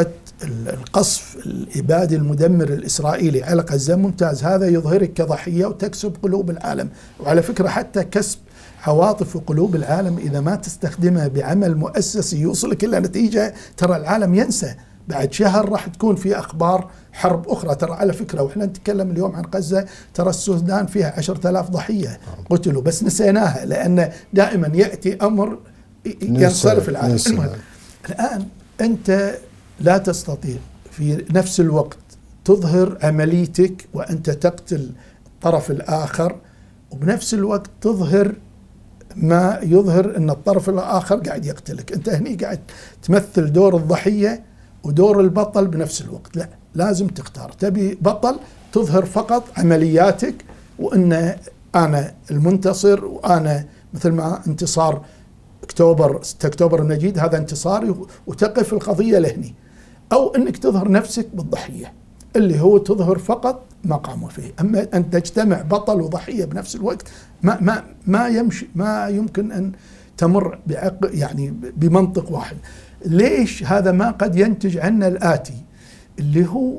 القصف الإبادي المدمر الإسرائيلي على غزة، ممتاز، هذا يظهرك كضحية وتكسب قلوب العالم. وعلى فكرة حتى كسب عواطف وقلوب العالم إذا ما تستخدمها بعمل مؤسسي يوصلك إلى نتيجة، ترى العالم ينسى بعد شهر راح تكون في أخبار حرب أخرى. ترى على فكرة وإحنا نتكلم اليوم عن غزة، ترى السودان فيها عشرة آلاف ضحية قتلوا، بس نسيناها لأن دائما يأتي أمر ينصرف العالم. الآن أنت لا تستطيع في نفس الوقت تظهر عمليتك وأنت تقتل الطرف الآخر، وبنفس الوقت تظهر ما يظهر أن الطرف الآخر قاعد يقتلك. أنت هني قاعد تمثل دور الضحية ودور البطل بنفس الوقت. لا، لازم تختار. تبي بطل تظهر فقط عملياتك وأن أنا المنتصر، وأنا مثل ما انتصار أكتوبر ستة أكتوبر المجيد هذا انتصاري، وتقف القضية لهني. أو أنك تظهر نفسك بالضحية اللي هو تظهر فقط ما قاموا فيه. أما أن تجتمع بطل وضحية بنفس الوقت ما ما ما يمشي، ما يمكن أن تمر بعقل يعني بمنطق واحد. ليش هذا ما قد ينتج عنا الآتي اللي هو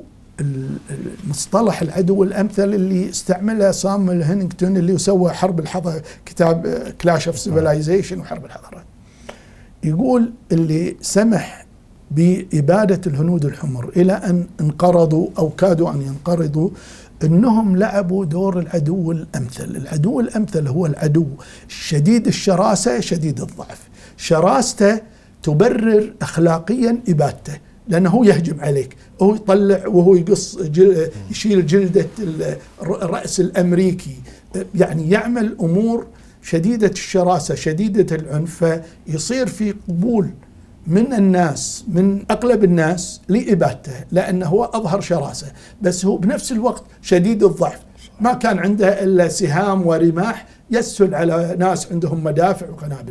المصطلح العدو الأمثل اللي استعمله سامويل هينينغتون اللي يسوى حرب الحضارة، كتاب كلاش اوف سيفيلايزيشن وحرب الحضارات. يقول اللي سمح بإبادة الهنود الحمر إلى أن انقرضوا أو كادوا أن ينقرضوا أنهم لعبوا دور العدو الأمثل. العدو الأمثل هو العدو شديد الشراسة شديد الضعف. شراسته تبرر أخلاقيا إبادته لأنه هو يهجم عليك، هو يطلع وهو يقص جل يشيل جلدة الرأس الأمريكي، يعني يعمل أمور شديدة الشراسة شديدة العنف، فيصير في قبول من الناس من أغلب الناس لإبادته لأنه هو أظهر شراسة، بس هو بنفس الوقت شديد الضعف. ما كان عنده إلا سهام ورماح يسهل على ناس عندهم مدافع وقنابل.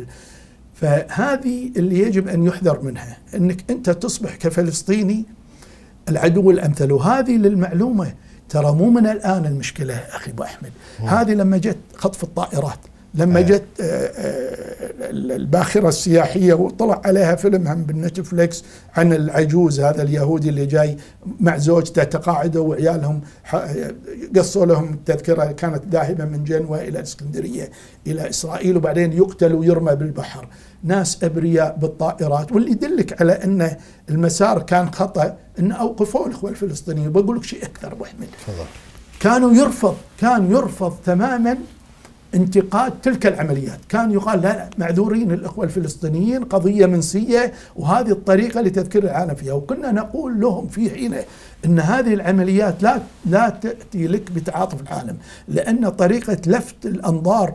فهذه اللي يجب أن يحذر منها، أنك أنت تصبح كفلسطيني العدو الأمثل. وهذه للمعلومة ترى مو من الآن المشكلة أخي أبو أحمد، هذه لما جت خطف الطائرات، لما جت الباخرة السياحية وطلع عليها فيلم هم بالنتفليكس عن العجوز هذا اليهودي اللي جاي مع زوجته تقاعدوا وعيالهم قصوا لهم التذكرة، كانت ذاهبة من جنوة إلى الإسكندرية إلى إسرائيل، وبعدين يقتل ويرمى بالبحر. ناس أبرياء بالطائرات. واللي يدلك على أن المسار كان خطأ أن أوقفوا الإخوة الفلسطينيين. بقول لك شيء أكثر أبو أحمد، كانوا يرفض كان يرفض تماما انتقاد تلك العمليات. كان يقال لا لا معذورين الإخوة الفلسطينيين، قضية منسية وهذه الطريقة لتذكير العالم فيها. وكنا نقول لهم في حينه أن هذه العمليات لا لا تأتي لك بتعاطف العالم، لأن طريقة لفت الأنظار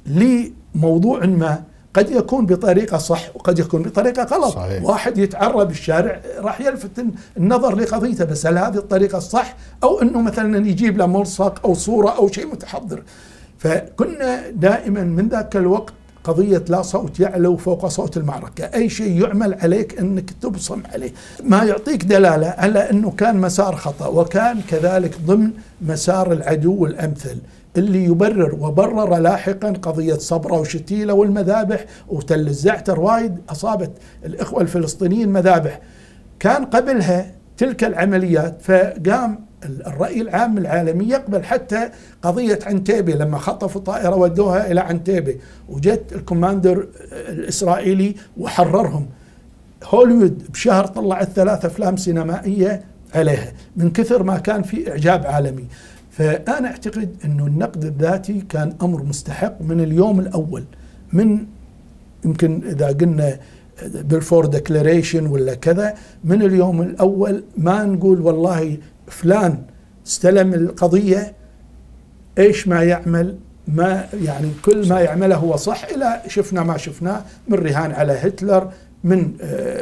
لموضوع ما قد يكون بطريقة صح وقد يكون بطريقة غلط. صحيح. واحد يتعرى بالشارع راح يلفت النظر لقضيته، بس هل هذه الطريقة الصح؟ أو أنه مثلا يجيب له ملصق أو صورة أو شيء متحضر. فكنا دائما من ذاك الوقت قضية لا صوت يعلو فوق صوت المعركة. أي شيء يعمل عليك أنك تبصم عليه، ما يعطيك دلالة على أنه كان مسار خطأ، وكان كذلك ضمن مسار العدو الأمثل اللي يبرر وبرر لاحقا قضية صبرا وشتيلة والمذابح وتل الزعتر. وايد أصابت الإخوة الفلسطينيين مذابح كان قبلها تلك العمليات، فقام الرأي العام العالمي يقبل حتى قضية عنتيبة لما خطفوا طائرة ودوها إلى عنتيبة وجت الكوماندر الإسرائيلي وحررهم. هوليوود بشهر طلعت ثلاث أفلام سينمائية عليها من كثر ما كان في إعجاب عالمي. فأنا أعتقد أنه النقد الذاتي كان أمر مستحق من اليوم الأول، من يمكن إذا قلنا بلفور ديكلاريشن ولا كذا، من اليوم الأول ما نقول والله فلان استلم القضية إيش ما يعمل، ما يعني كل ما يعمله هو صح، إلى شفنا ما شفناه من رهان على هتلر، من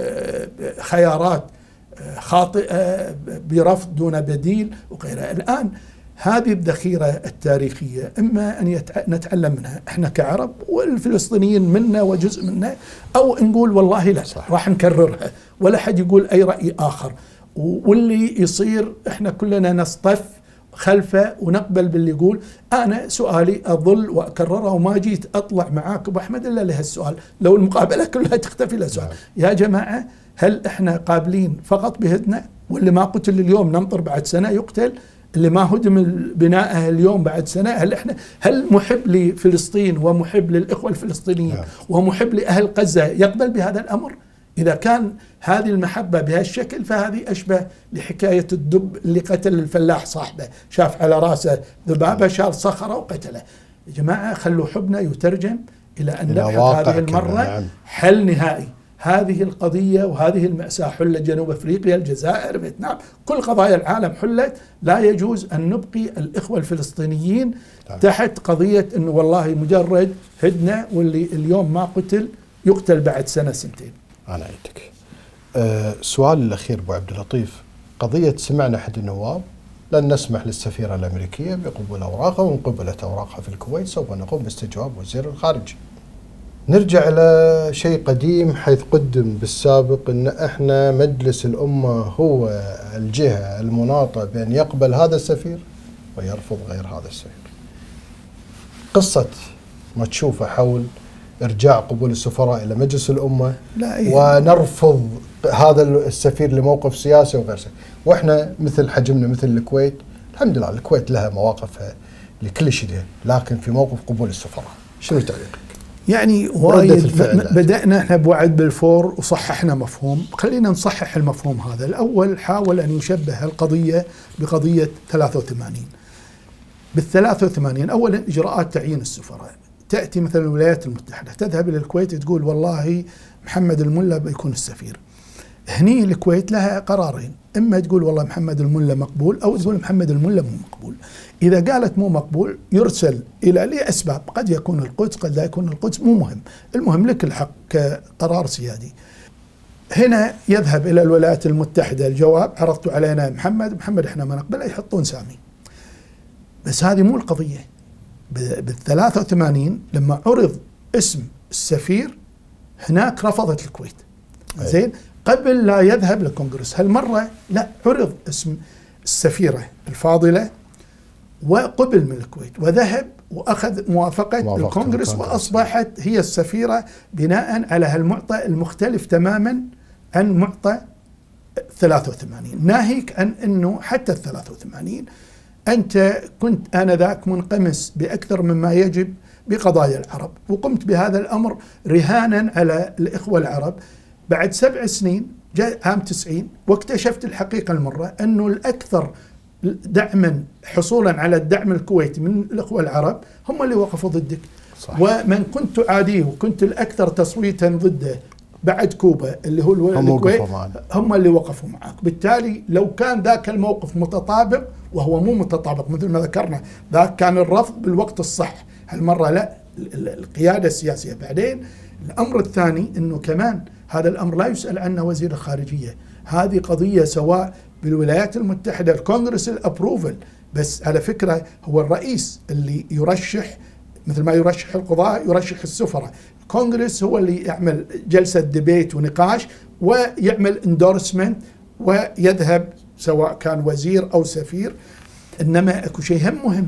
خيارات خاطئة برفض دون بديل وغيرها. الآن هذه الذخيرة التاريخية إما أن نتعلم منها إحنا كعرب والفلسطينيين منا وجزء منا، أو نقول والله لا صح. راح نكررها ولا حد يقول أي رأي آخر، واللي يصير إحنا كلنا نصطف خلفه ونقبل باللي يقول. أنا سؤالي أظل وأكرره وما جيت أطلع معاك أبو أحمد إلا لهالسؤال، لو المقابلة كلها تختفي لسؤال. يا جماعة هل إحنا قابلين فقط بهدنة؟ واللي ما قتل اليوم ننطر بعد سنة يقتل؟ اللي ما هدم بنائها اليوم بعد سنة؟ هل إحنا هل محب لفلسطين ومحب للإخوة الفلسطينيين ومحب لأهل غزة يقبل بهذا الأمر؟ إذا كان هذه المحبة بهالشكل فهذه أشبه لحكاية الدب اللي قتل الفلاح صاحبه، شاف على راسه ذبابة شال صخرة وقتله. يا جماعة خلوا حبنا يترجم إلى أن نبحث هذه المرة نعم. حل نهائي. هذه القضية وهذه المأساة حلت جنوب أفريقيا، الجزائر، فيتنام، كل قضايا العالم حلت. لا يجوز أن نبقي الإخوة الفلسطينيين تحت قضية أنه والله مجرد هدنة واللي اليوم ما قتل يقتل بعد سنة سنتين. أنا عيدك. أه سؤال الأخير أبو عبد اللطيف، قضية سمعنا أحد النواب لن نسمح للسفيرة الأمريكية بقبول أوراقها، وإن قبلت أوراقها في الكويت سوف نقوم باستجواب وزير الخارجية. نرجع إلى شيء قديم حيث قدم بالسابق أن إحنا مجلس الأمة هو الجهة المناطة بأن يقبل هذا السفير ويرفض غير هذا السفير. قصة ما تشوفه حول إرجاع قبول السفراء إلى مجلس الأمة لا إيه. ونرفض هذا السفير لموقف سياسي وغير سياسي، وإحنا مثل حجمنا مثل الكويت، الحمد لله الكويت لها مواقفها لكل شيء، لكن في موقف قبول السفراء شنو تعليقك؟ يعني وايد بدأنا احنا بوعد بلفور وصححنا مفهوم، خلينا نصحح المفهوم هذا. الأول حاول أن يشبه القضية بقضية ثلاثة وثمانين. بالثلاثة وثمانين أولا إجراءات تعيين السفراء، تأتي مثلا الولايات المتحدة تذهب إلى الكويت تقول والله محمد الملا بيكون السفير. هني الكويت لها قرارين، إما تقول والله محمد الملا مقبول أو تقول محمد الملا مو مقبول. إذا قالت مو مقبول يرسل إلى لأسباب، قد يكون القدس قد لا يكون القدس، مو مهم، المهم لك الحق كقرار سيادي. هنا يذهب إلى الولايات المتحدة الجواب عرضتوا علينا محمد محمد إحنا ما نقبل، يحطون سامي. بس هذه مو القضية. بالثلاثة وثمانين لما عرض اسم السفير هناك رفضت الكويت زين قبل لا يذهب للكونغرس. هالمرة لا، عرض اسم السفيرة الفاضلة وقبل من الكويت وذهب وأخذ موافقة الكونغرس وأصبحت هي السفيرة بناء على هالمعطى المختلف تماما عن معطى ثلاثة وثمانين. ناهيك عن أنه حتى الثلاثة وثمانين أنت كنت آنذاك منقمس بأكثر مما يجب بقضايا العرب، وقمت بهذا الأمر رهانا على الإخوة العرب. بعد سبع سنين جاء عام تسعين واكتشفت الحقيقة المرة أنه الأكثر دعما حصولا على الدعم الكويتي من الإخوة العرب هم اللي وقفوا ضدك. صح. ومن كنت أعاديه وكنت الأكثر تصويتا ضده بعد كوبا اللي هو الكويت هم اللي وقفوا معك. بالتالي لو كان ذاك الموقف متطابق، وهو مو متطابق مثل ما ذكرنا، ذاك كان الرفض بالوقت الصح، هالمرة لا، القيادة السياسية. بعدين الأمر الثاني أنه كمان هذا الأمر لا يسأل عنه وزير الخارجية، هذه قضية سواء بالولايات المتحدة الكونغرس الأبروفل، بس على فكرة هو الرئيس اللي يرشح، مثل ما يرشح القضاء يرشح السفراء. الكونغرس هو اللي يعمل جلسة ديبيت ونقاش ويعمل اندورسمنت ويذهب سواء كان وزير أو سفير. إنما أكو شيء هم مهم،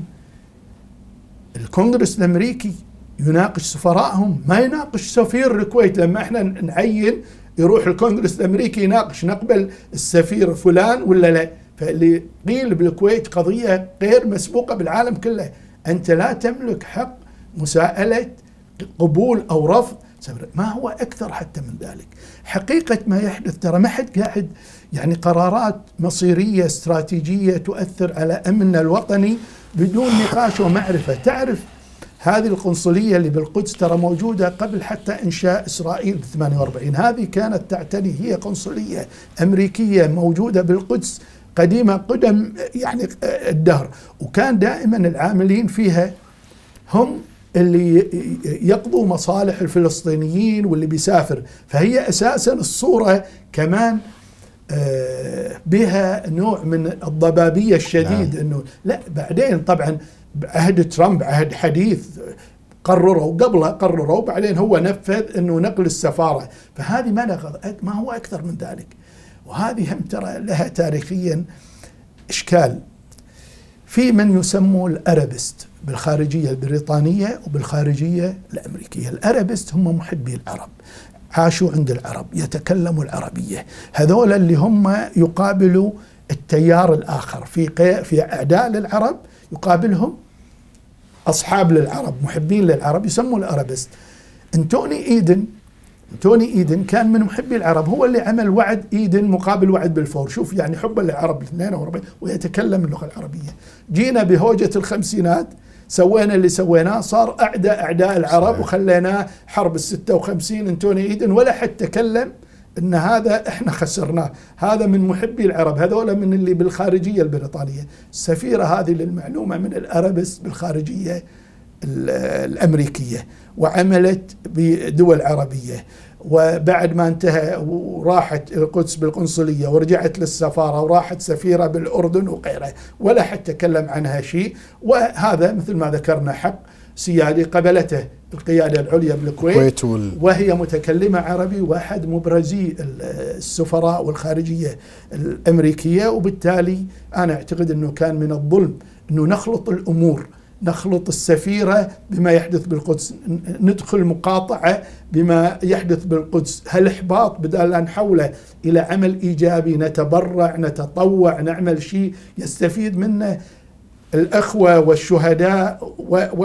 الكونغرس الأمريكي يناقش سفرائهم، ما يناقش سفير الكويت. لما احنا نعين يروح الكونغرس الأمريكي يناقش نقبل السفير فلان ولا لا. فاللي قيل بالكويت قضية غير مسبوقة بالعالم كله، أنت لا تملك حق مساءلة قبول أو رفض. ما هو أكثر حتى من ذلك. حقيقة ما يحدث ترى ما حد قاعد يعني قرارات مصيرية استراتيجية تؤثر على أمننا الوطني بدون نقاش ومعرفة. تعرف هذه القنصلية اللي بالقدس ترى موجودة قبل حتى إنشاء إسرائيل ب ثمانية وأربعين، هذه كانت تعتني، هي قنصلية أمريكية موجودة بالقدس قديمة قدم يعني الدهر، وكان دائما العاملين فيها هم اللي يقضوا مصالح الفلسطينيين واللي بيسافر. فهي أساسا الصورة كمان بها نوع من الضبابية الشديد. نعم. إنه لا، بعدين طبعا عهد ترامب عهد حديث قرروا، قبلها قرروا بعدين هو نفذ انه نقل السفارة. فهذه ما ما هو اكثر من ذلك. وهذه هم ترى لها تاريخيا اشكال. في من يسموا الارابست بالخارجية البريطانية وبالخارجية الامريكية. الارابست هم محبي العرب، عاشوا عند العرب، يتكلموا العربية، هذول اللي هم يقابلوا التيار الآخر في في أعداء للعرب، يقابلهم أصحاب للعرب محبين للعرب، يسموا الأرابست. أنتوني إيدن توني إيدن كان من محبي العرب، هو اللي عمل وعد إيدن مقابل وعد بلفور. شوف يعني حبا للعرب الاثنين وأربعين ويتكلم اللغة العربية. جينا بهوجة الخمسينات سوينا اللي سويناه، صار أعدى أعداء العرب صحيح. وخليناه حرب الستة وخمسين. انتوني إيدن ولا حد تكلم إن هذا إحنا خسرناه، هذا من محبي العرب، هذول من اللي بالخارجية البريطانية. السفيرة هذه للمعلومة من الأرابس بالخارجية الأمريكية، وعملت بدول عربية، وبعد ما انتهى وراحت القدس بالقنصلية ورجعت للسفارة وراحت سفيرة بالأردن وغيرها، ولا حد تكلم عنها شيء. وهذا مثل ما ذكرنا حق سيادي قبلته القيادة العليا بالكويت وهي متكلمة عربي وأحد مبرزي السفراء والخارجية الأمريكية. وبالتالي أنا أعتقد أنه كان من الظلم أنه نخلط الأمور، نخلط السفيرة بما يحدث بالقدس، ندخل مقاطعة بما يحدث بالقدس. هالإحباط بدل أن نحوله إلى عمل إيجابي، نتبرع نتطوع نعمل شيء يستفيد منه الأخوة والشهداء،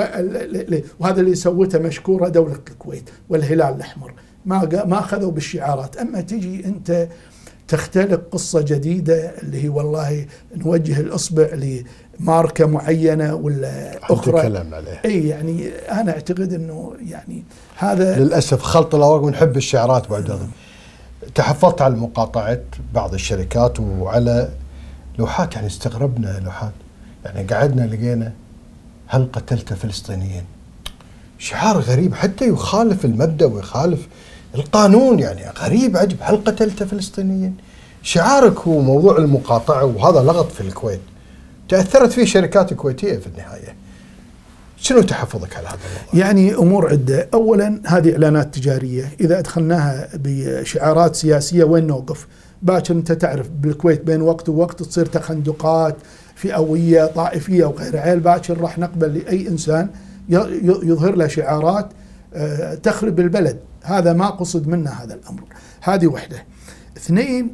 وهذا اللي سوته مشكورة دولة الكويت والهلال الأحمر، ما ما أخذوا بالشعارات. أما تجي أنت تختلق قصة جديدة اللي هي والله نوجه الإصبع لماركة معينة ولا أخرى كلام عليه. أي يعني أنا أعتقد أنه يعني هذا للأسف خلط الأوراق ونحب الشعارات بعد. تحفظت على مقاطعة بعض الشركات وعلى لوحات، يعني استغربنا لوحات، يعني قعدنا لقينا هل قتلت فلسطينيين، شعار غريب حتى يخالف المبدأ ويخالف القانون، يعني غريب عجب. هل قتلت فلسطينيين، شعارك هو موضوع المقاطعة، وهذا لغط في الكويت تأثرت فيه شركات كويتية في النهاية. شنو تحفظك على هذا الموضوع؟ يعني أمور عدة. أولا هذه إعلانات تجارية، إذا أدخلناها بشعارات سياسية وين نوقف؟ باكر أنت تعرف بالكويت بين وقت ووقت تصير تخندقات فئوية طائفية وغيرها، عيل باكر راح نقبل لأي إنسان يظهر له شعارات تخرب البلد. هذا ما قصد منا هذا الأمر. هذه وحدة. اثنين،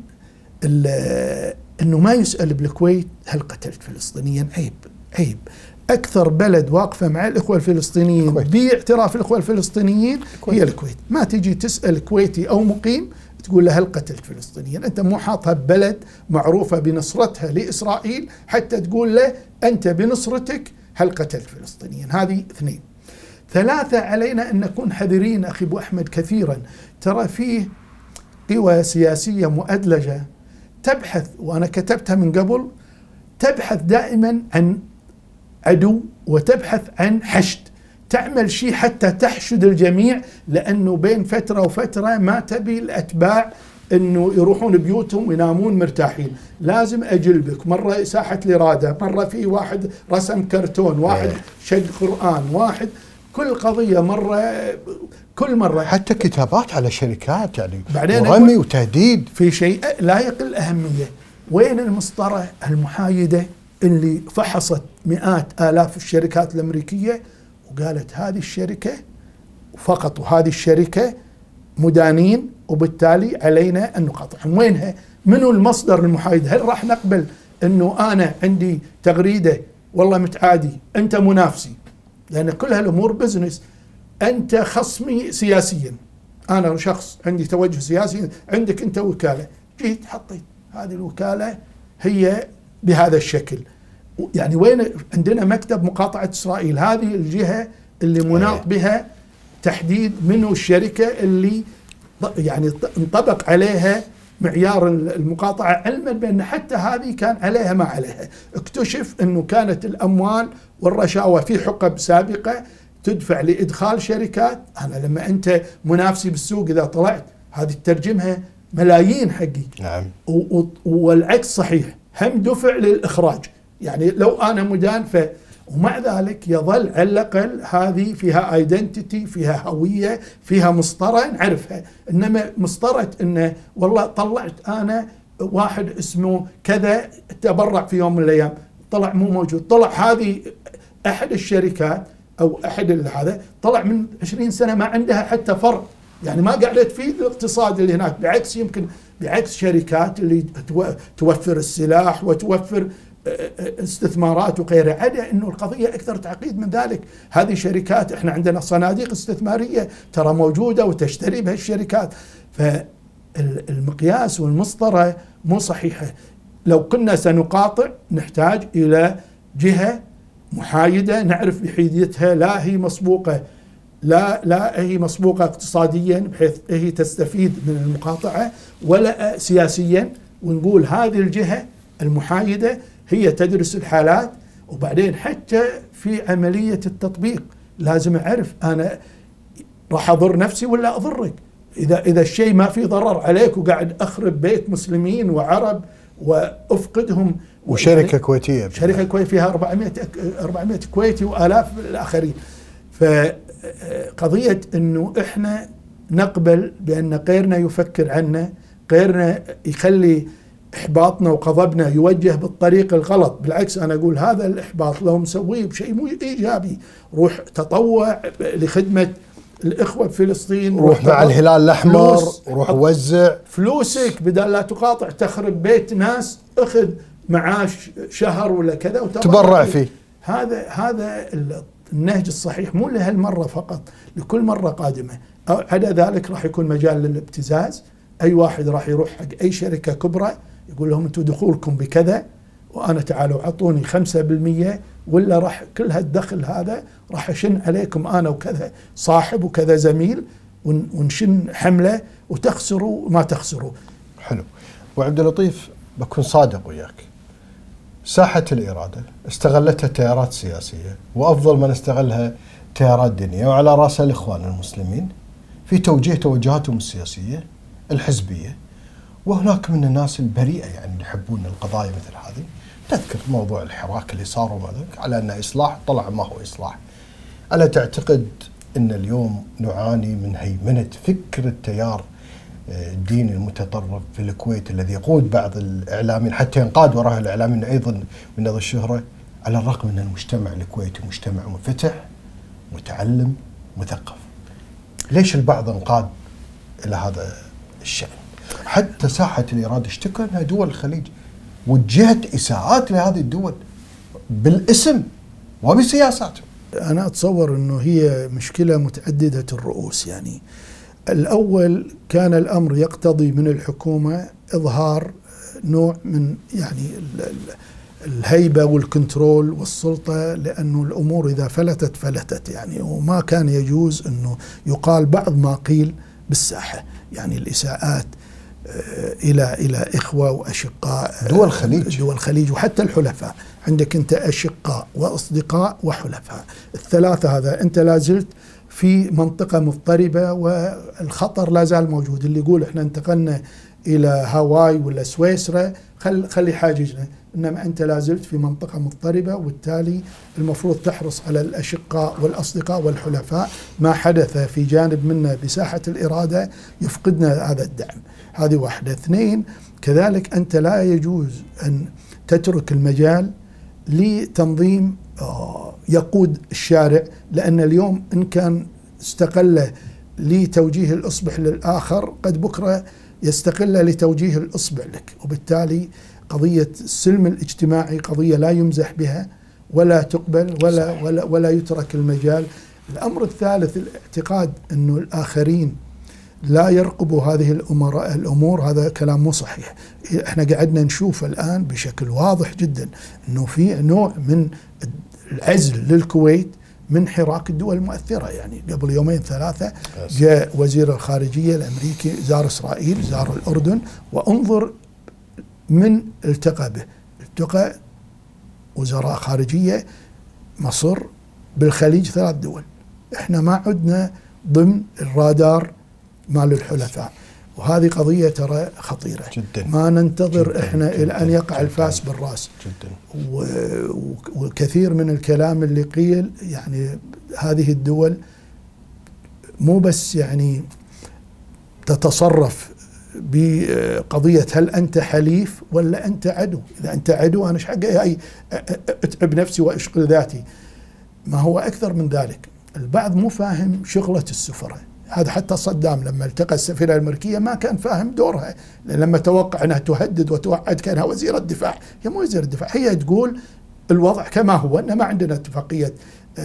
أنه ما يسأل بالكويت هل قتلت فلسطينيا، عيب عيب. أكثر بلد واقفة مع الإخوة الفلسطينيين باعتراف الإخوة الفلسطينيين هي الكويت. ما تجي تسأل كويتي أو مقيم تقول له هل قتلت فلسطينيا، أنت مو حاطها ببلد معروفة بنصرتها لإسرائيل حتى تقول له أنت بنصرتك هل قتلت فلسطينيا. هذه اثنين. ثلاثة، علينا أن نكون حذرين أخي أبو أحمد كثيرا. ترى فيه قوى سياسية مؤدلجة تبحث، وأنا كتبتها من قبل، تبحث دائما عن عدو وتبحث عن حشد، تعمل شيء حتى تحشد الجميع، لأنه بين فترة وفترة ما تبي الأتباع أنه يروحون بيوتهم وينامون مرتاحين. لازم أجلبك، مرة ساحة الإرادة، مرة في واحد رسم كرتون، واحد شق قرآن، واحد كل قضية مرة كل مرة حتى كتابات على شركات، يعني بعدين رمي وتهديد في شيء لا يقل أهمية. وين المسطرة المحايدة اللي فحصت مئات آلاف الشركات الأمريكية وقالت هذه الشركة فقط وهذه الشركة مدانين وبالتالي علينا أن نقاطعهم؟ وينها؟ منو المصدر المحايد؟ هل راح نقبل أنه أنا عندي تغريدة والله متعادي أنت منافسي؟ لأن كل هالأمور بزنس. أنت خصمي سياسيا، أنا شخص عندي توجه سياسي، عندك أنت وكالة، جيت حطيت هذه الوكالة هي بهذا الشكل. يعني وين عندنا مكتب مقاطعة إسرائيل، هذه الجهة اللي مناط بها تحديد منو الشركة اللي يعني انطبق عليها معيار المقاطعة، علما بأن حتى هذه كان عليها ما عليها. اكتشف أنه كانت الأموال والرشاوى في حقب سابقة تدفع لإدخال شركات. أنا لما أنت منافسي بالسوق إذا طلعت هذه تترجمها ملايين حقي. نعم. والعكس صحيح، هم دفع للإخراج. يعني لو أنا مدان ف ومع ذلك يظل على الأقل هذه فيها ايدنتيتي، فيها هوية، فيها مسطرة نعرفها. إنما مسطرة إنه والله طلعت أنا واحد اسمه كذا تبرع في يوم من الأيام، طلع مو موجود، طلع هذه أحد الشركات أو أحد هذا طلع من عشرين سنة ما عندها حتى فرع، يعني ما قاعدة تفيد الاقتصاد اللي هناك. بعكس يمكن بعكس شركات اللي توفر السلاح وتوفر استثمارات وغيرها، عدا انه القضيه اكثر تعقيد من ذلك. هذه شركات، احنا عندنا صناديق استثماريه ترى موجوده وتشتري بها الشركات، فالمقياس والمسطره مو صحيحه. لو كنا سنقاطع نحتاج الى جهه محايده نعرف بحيثيتها، لا هي مسبوقه لا لا هي مسبوقه اقتصاديا بحيث هي تستفيد من المقاطعه، ولا سياسيا، ونقول هذه الجهه المحايده هي تدرس الحالات، وبعدين حتى في عمليه التطبيق لازم اعرف انا راح اضر نفسي ولا اضرك. اذا اذا الشيء ما في ضرر عليك وقاعد اخرب بيت مسلمين وعرب وافقدهم، وشركه كويتيه شركه كويتيه فيها أربعمائة أربعمائة كويتي والاف الاخرين. فقضيه انه احنا نقبل بان غيرنا يفكر عنا، غيرنا يخلي احباطنا وغضبنا يوجه بالطريق الغلط، بالعكس انا اقول هذا الاحباط لو مسويه بشيء مو ايجابي، روح تطوع لخدمه الاخوه بفلسطين، روح مع الهلال الاحمر، روح وزع فلوسك بدل لا تقاطع تخرب بيت ناس، اخذ معاش شهر ولا كذا وتبرع فيه. هذا هذا النهج الصحيح، مو لهالمره فقط، لكل مره قادمه. عدا ذلك راح يكون مجال للابتزاز. اي واحد راح يروح حق اي شركه كبرى يقول لهم انتم دخولكم بكذا وانا تعالوا اعطوني خمسة بالمئة، ولا راح كل هالدخل هذا راح اشن عليكم انا وكذا صاحب وكذا زميل، ونشن حمله وتخسروا ما تخسروا. حلو. وعبد اللطيف بكون صادق وياك، ساحه الاراده استغلتها تيارات سياسيه، وافضل من استغلها تيارات دينيه، وعلى راسها الاخوان المسلمين في توجيه توجهاتهم السياسيه الحزبيه. وهناك من الناس البريئه يعني اللي يحبون القضايا مثل هذه. تذكر موضوع الحراك اللي صار وما ذاك على انه اصلاح، طلع ما هو اصلاح. الا تعتقد ان اليوم نعاني من هيمنه فكر التيار الديني المتطرف في الكويت الذي يقود بعض الاعلاميين، حتى ينقاد وراءه الاعلاميين ايضا من هذا الشهره، على الرغم ان المجتمع الكويتي مجتمع منفتح متعلم مثقف؟ ليش البعض انقاد الى هذا الشأن؟ حتى ساحة الإرادة اشتكى أنها دول الخليج وجهت إساءات لهذه الدول بالاسم وبسياساتهم. أنا أتصور أنه هي مشكلة متعددة الرؤوس. يعني الأول كان الأمر يقتضي من الحكومة إظهار نوع من يعني الهيبة والكنترول والسلطة، لأنه الأمور إذا فلتت فلتت يعني، وما كان يجوز أنه يقال بعض ما قيل بالساحة. يعني الإساءات إلى إلى إخوة وأشقاء دول الخليج دول الخليج وحتى الحلفاء. عندك أنت أشقاء وأصدقاء وحلفاء، الثلاثة هذا أنت لازلت في منطقة مضطربة والخطر لا زال موجود. اللي يقول إحنا انتقلنا إلى هاواي ولا سويسرا خل خلي حاججنا، إنما أنت لازلت في منطقة مضطربة، وبالتالي المفروض تحرص على الأشقاء والأصدقاء والحلفاء. ما حدث في جانب منا بساحة الإرادة يفقدنا هذا الدعم. هذه واحدة. اثنين، كذلك أنت لا يجوز أن تترك المجال لتنظيم يقود الشارع، لأن اليوم إن كان استقل لتوجيه الإصبع للآخر قد بكرة يستقل لتوجيه الإصبع لك، وبالتالي قضية السلم الاجتماعي قضية لا يمزح بها ولا تقبل ولا ولا ولا يترك المجال. الأمر الثالث الاعتقاد أنه الآخرين لا يرقبوا هذه الأمور الأمور هذا كلام مو صحيح. احنا قعدنا نشوف الآن بشكل واضح جدا أنه في نوع من العزل للكويت من حراك الدول المؤثرة. يعني قبل يومين ثلاثة جاء وزير الخارجية الأمريكي زار إسرائيل، زار الأردن، وانظر من التقى به. التقى وزراء خارجية مصر بالخليج ثلاث دول. احنا ما عدنا ضمن الرادار مال الحلفاء، وهذه قضية ترى خطيرة جدا. ما ننتظر جداً احنا جداً إلى أن يقع جداً الفاس بالرأس جدا. وكثير من الكلام اللي قيل يعني هذه الدول مو بس يعني تتصرف بقضية هل أنت حليف ولا أنت عدو. إذا أنت عدو أنا ايش حقي أتعب نفسي وأشغل ذاتي. ما هو أكثر من ذلك. البعض مو فاهم شغلة السفراء. هذا حتى صدام لما التقى السفيرة الأمريكية ما كان فاهم دورها، لأن لما توقع أنها تهدد وتوعد كانها وزير الدفاع، هي مو وزير الدفاع، هي تقول الوضع كما هو، أن ما عندنا اتفاقية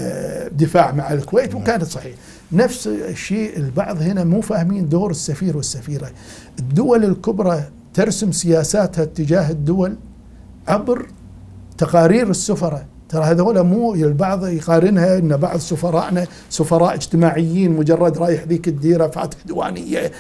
دفاع مع الكويت، وكانت صحيح. نفس الشيء البعض هنا مو فاهمين دور السفير والسفيرة. الدول الكبرى ترسم سياساتها تجاه الدول عبر تقارير السفراء. ترى هذول مو البعض يقارنها ان بعض سفرائنا سفراء اجتماعيين، مجرد رايح ذيك الديره فاتح ديوانيه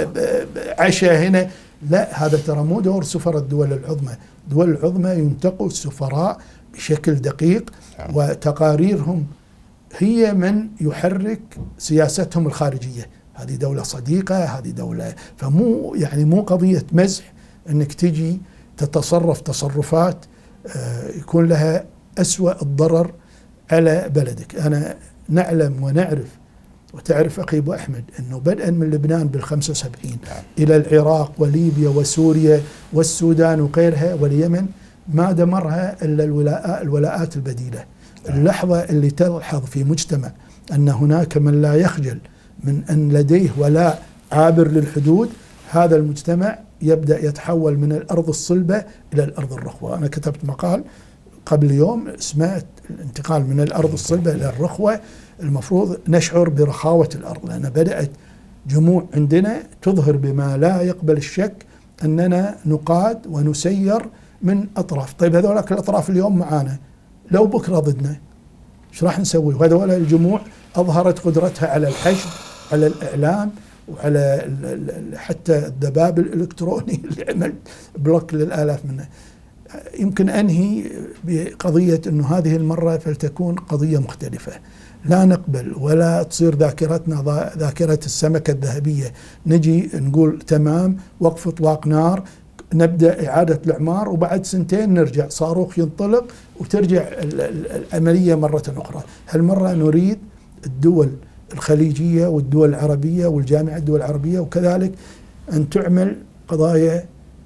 عشاء هنا، لا، هذا ترى مو دور سفراء الدول العظمى. الدول العظمى ينتقوا السفراء بشكل دقيق، وتقاريرهم هي من يحرك سياستهم الخارجيه. هذه دولة صديقة، هذه دولة، فمو يعني مو قضية مزح انك تجي تتصرف تصرفات يكون لها أسوأ الضرر على بلدك. أنا نعلم ونعرف وتعرف أخي أبو أحمد أنه بدءا من لبنان بالخمسة وسبعين إلى العراق وليبيا وسوريا والسودان وغيرها واليمن ما دمرها إلا الولاء الولاءات البديلة. اللحظة اللي تلحظ في مجتمع أن هناك من لا يخجل من أن لديه ولاء عابر للحدود، هذا المجتمع يبدأ يتحول من الأرض الصلبة إلى الأرض الرخوة. أنا كتبت مقال قبل يوم اسمه الانتقال من الأرض الصلبة إلى الرخوة. المفروض نشعر برخاوة الأرض، لأن بدأت جموع عندنا تظهر بما لا يقبل الشك أننا نقاد ونسير من أطراف. طيب هذولك الأطراف اليوم معانا، لو بكرة ضدنا ايش راح نسوي؟ وهذول الجموع أظهرت قدرتها على الحشد، على الإعلام، وعلى حتى الذباب الإلكتروني اللي عمل بلوك للآلاف منه. يمكن أنهي بقضية أنه هذه المرة فلتكون قضية مختلفة، لا نقبل ولا تصير ذاكرتنا ذاكرة السمكة الذهبية، نجي نقول تمام وقف إطلاق نار، نبدأ إعادة الإعمار، وبعد سنتين نرجع صاروخ ينطلق وترجع العملية مرة أخرى. هالمرة نريد الدول الخليجية والدول العربية والجامعة الدول العربية وكذلك أن تعمل قضايا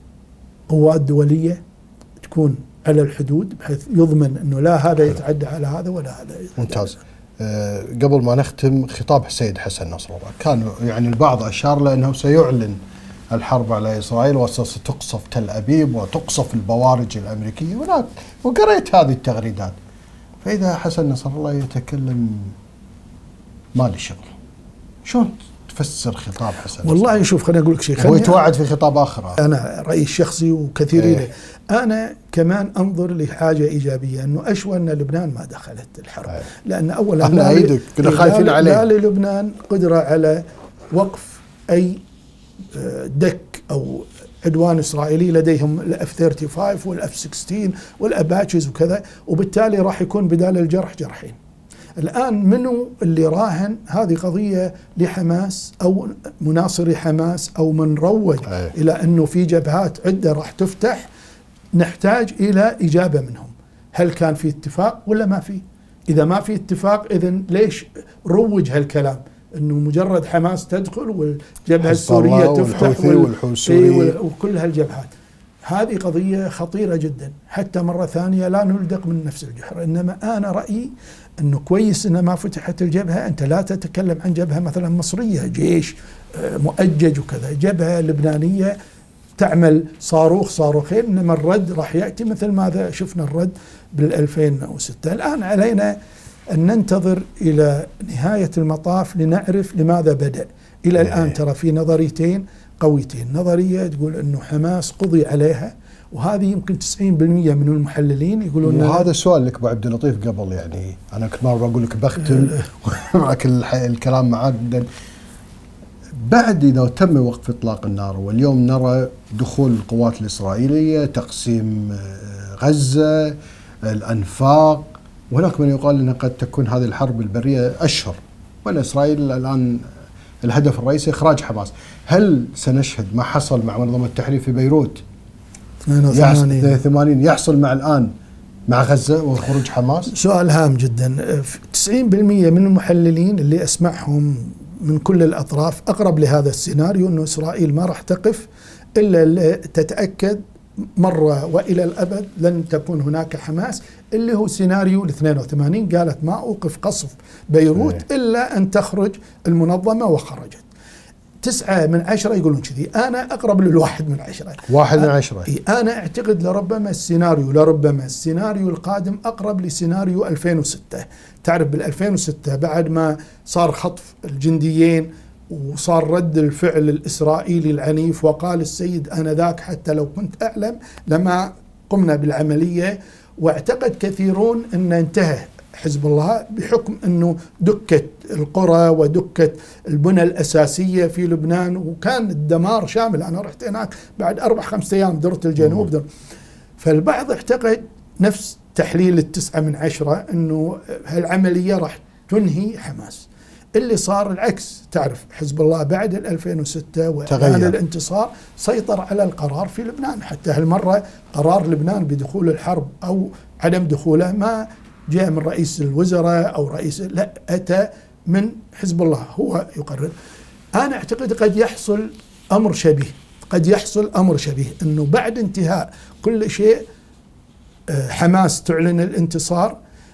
قوات دولية تكون على الحدود، بحيث يضمن أنه لا هذا يتعدى على هذا ولا هذا يتعدى. ممتاز. أه قبل ما نختم، خطاب السيد حسن نصر الله كان يعني البعض أشار لأنه سيعلن الحرب على إسرائيل وستقصف تل أبيب وتقصف البوارج الأمريكية، وقريت هذه التغريدات. فإذا حسن نصر الله يتكلم ما لي شغل، شلون تفسر خطاب حسن؟ والله شوف، خليني أقول لك شيء، هو يتوعد في خطاب آخر. أنا رأيي الشخصي وكثيرين ايه. أنا كمان أنظر لحاجة إيجابية، أنه أشوى أن لبنان ما دخلت الحرب ايه. لأن أولا أنا أيدك كنا خايفين عليه، لا للبنان قدرة على وقف أي دك أو عدوان إسرائيلي، لديهم الأف ثلاثة وثلاثين والأف ستة عشر والأباتشز وكذا، وبالتالي راح يكون بدال الجرح جرحين. الآن منو اللي راهن هذه قضية لحماس أو مناصري حماس أو من روج أيه. إلى أنه في جبهات عدة راح تفتح؟ نحتاج إلى إجابة منهم، هل كان في اتفاق ولا ما في؟ إذا ما في اتفاق إذن ليش روج هالكلام أنه مجرد حماس تدخل والجبهة السورية تفتح وال... وكل هالجبهات؟ هذه قضية خطيرة جدا، حتى مرة ثانية لا نلدق من نفس الجحر. إنما أنا رأيي أنه كويس أنه ما فتحت الجبهة. أنت لا تتكلم عن جبهة مثلا مصرية جيش مؤجج وكذا، جبهة لبنانية تعمل صاروخ صاروخين، إنما الرد راح يأتي مثل ماذا شفنا الرد بالألفين وستة. الآن علينا أن ننتظر إلى نهاية المطاف لنعرف لماذا بدأ. إلى الآن ترى في نظريتين قويتين، نظرية تقول أنه حماس قضي عليها، وهذه يمكن تسعين بالمئة من المحللين يقولون. وهذا السؤال لك أبو عبد اللطيف قبل، يعني أنا كنت مرة بقول لك بختم معك الكلام معك بعد إذا تم وقف إطلاق النار، واليوم نرى دخول القوات الإسرائيلية، تقسيم غزة، الأنفاق، وهناك من يقال أنها قد تكون هذه الحرب البرية أشهر، وأن إسرائيل الآن الهدف الرئيسي إخراج حماس. هل سنشهد ما حصل مع منظمة التحرير في بيروت اثنين وثمانين يحصل مع الآن مع غزة وخروج حماس؟ سؤال هام جدا. تسعين بالمئة من المحللين اللي أسمعهم من كل الأطراف أقرب لهذا السيناريو، أنه إسرائيل ما راح تقف إلا تتأكد مرة وإلى الأبد لن تكون هناك حماس، اللي هو سيناريو ال اثنين وثمانين، قالت ما أوقف قصف بيروت إلا أن تخرج المنظمة، وخرجت. تسعة من عشرة يقولون كذي، أنا أقرب للواحد من عشرة. واحد من عشرة. أنا أعتقد لربما السيناريو لربما السيناريو القادم أقرب لسيناريو ألفين وستة. تعرف بال ألفين وستة بعد ما صار خطف الجنديين وصار رد الفعل الإسرائيلي العنيف، وقال السيد آنذاك حتى لو كنت أعلم لما قمنا بالعملية، واعتقد كثيرون أن انتهى حزب الله بحكم أنه دكت القرى ودكت البنى الأساسية في لبنان، وكان الدمار شامل. أنا رحت هناك بعد أربع خمسة أيام درت الجنوب در. فالبعض اعتقد نفس تحليل التسعة من عشرة أنه هالعملية راح تنهي حماس. اللي صار العكس. تعرف حزب الله بعد ألفين وستة وإعلان الانتصار سيطر على القرار في لبنان، حتى هالمرة قرار لبنان بدخول الحرب أو عدم دخوله ما جاء من رئيس الوزراء أو رئيس، لا، أتى من حزب الله، هو يقرر. أنا أعتقد قد يحصل أمر شبيه، قد يحصل أمر شبيه أنه بعد انتهاء كل شيء حماس تعلن الانتصار،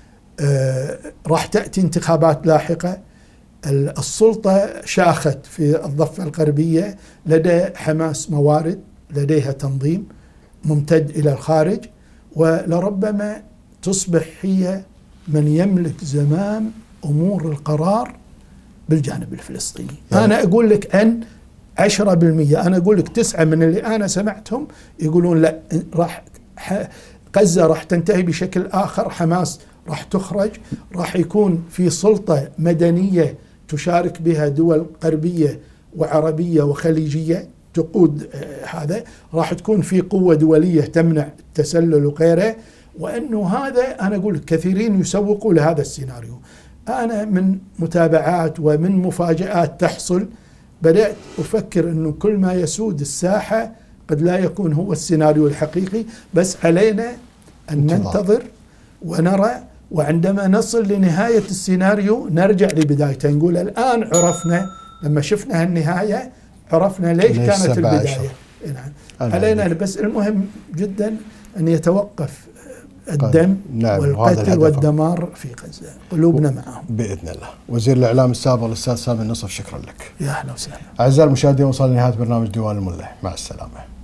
راح تأتي انتخابات لاحقة، السلطة شاخت في الضفة الغربية، لدى حماس موارد، لديها تنظيم ممتد إلى الخارج، ولربما تصبح هي من يملك زمام أمور القرار بالجانب الفلسطيني. يعني أنا أقول لك أن عشرة بالمئة، أنا أقول لك تسعة من اللي أنا سمعتهم يقولون لا، راح غزة راح تنتهي بشكل آخر، حماس راح تخرج، راح يكون في سلطة مدنية تشارك بها دول غربية وعربية وخليجية تقود هذا، راح تكون في قوة دولية تمنع التسلل وغيره. وأنه هذا أنا أقول كثيرين يسوقوا لهذا السيناريو. أنا من متابعات ومن مفاجآت تحصل بدأت أفكر أنه كل ما يسود الساحة قد لا يكون هو السيناريو الحقيقي، بس علينا أن ننتظر ونرى، وعندما نصل لنهاية السيناريو نرجع لبدايته، نقول الآن عرفنا، لما شفنا هالنهاية عرفنا ليش كانت البداية. نعم. علينا بس المهم جدا أن يتوقف الدم نعم والقتل والدمار في غزة، قلوبنا معهم بإذن الله. وزير الإعلام السابق الأستاذ سامي النصف، شكرا لك. يا أهلا وسهلا. أعزائي المشاهدين، وصلنا لنهاية برنامج ديوان الملا، مع السلامة.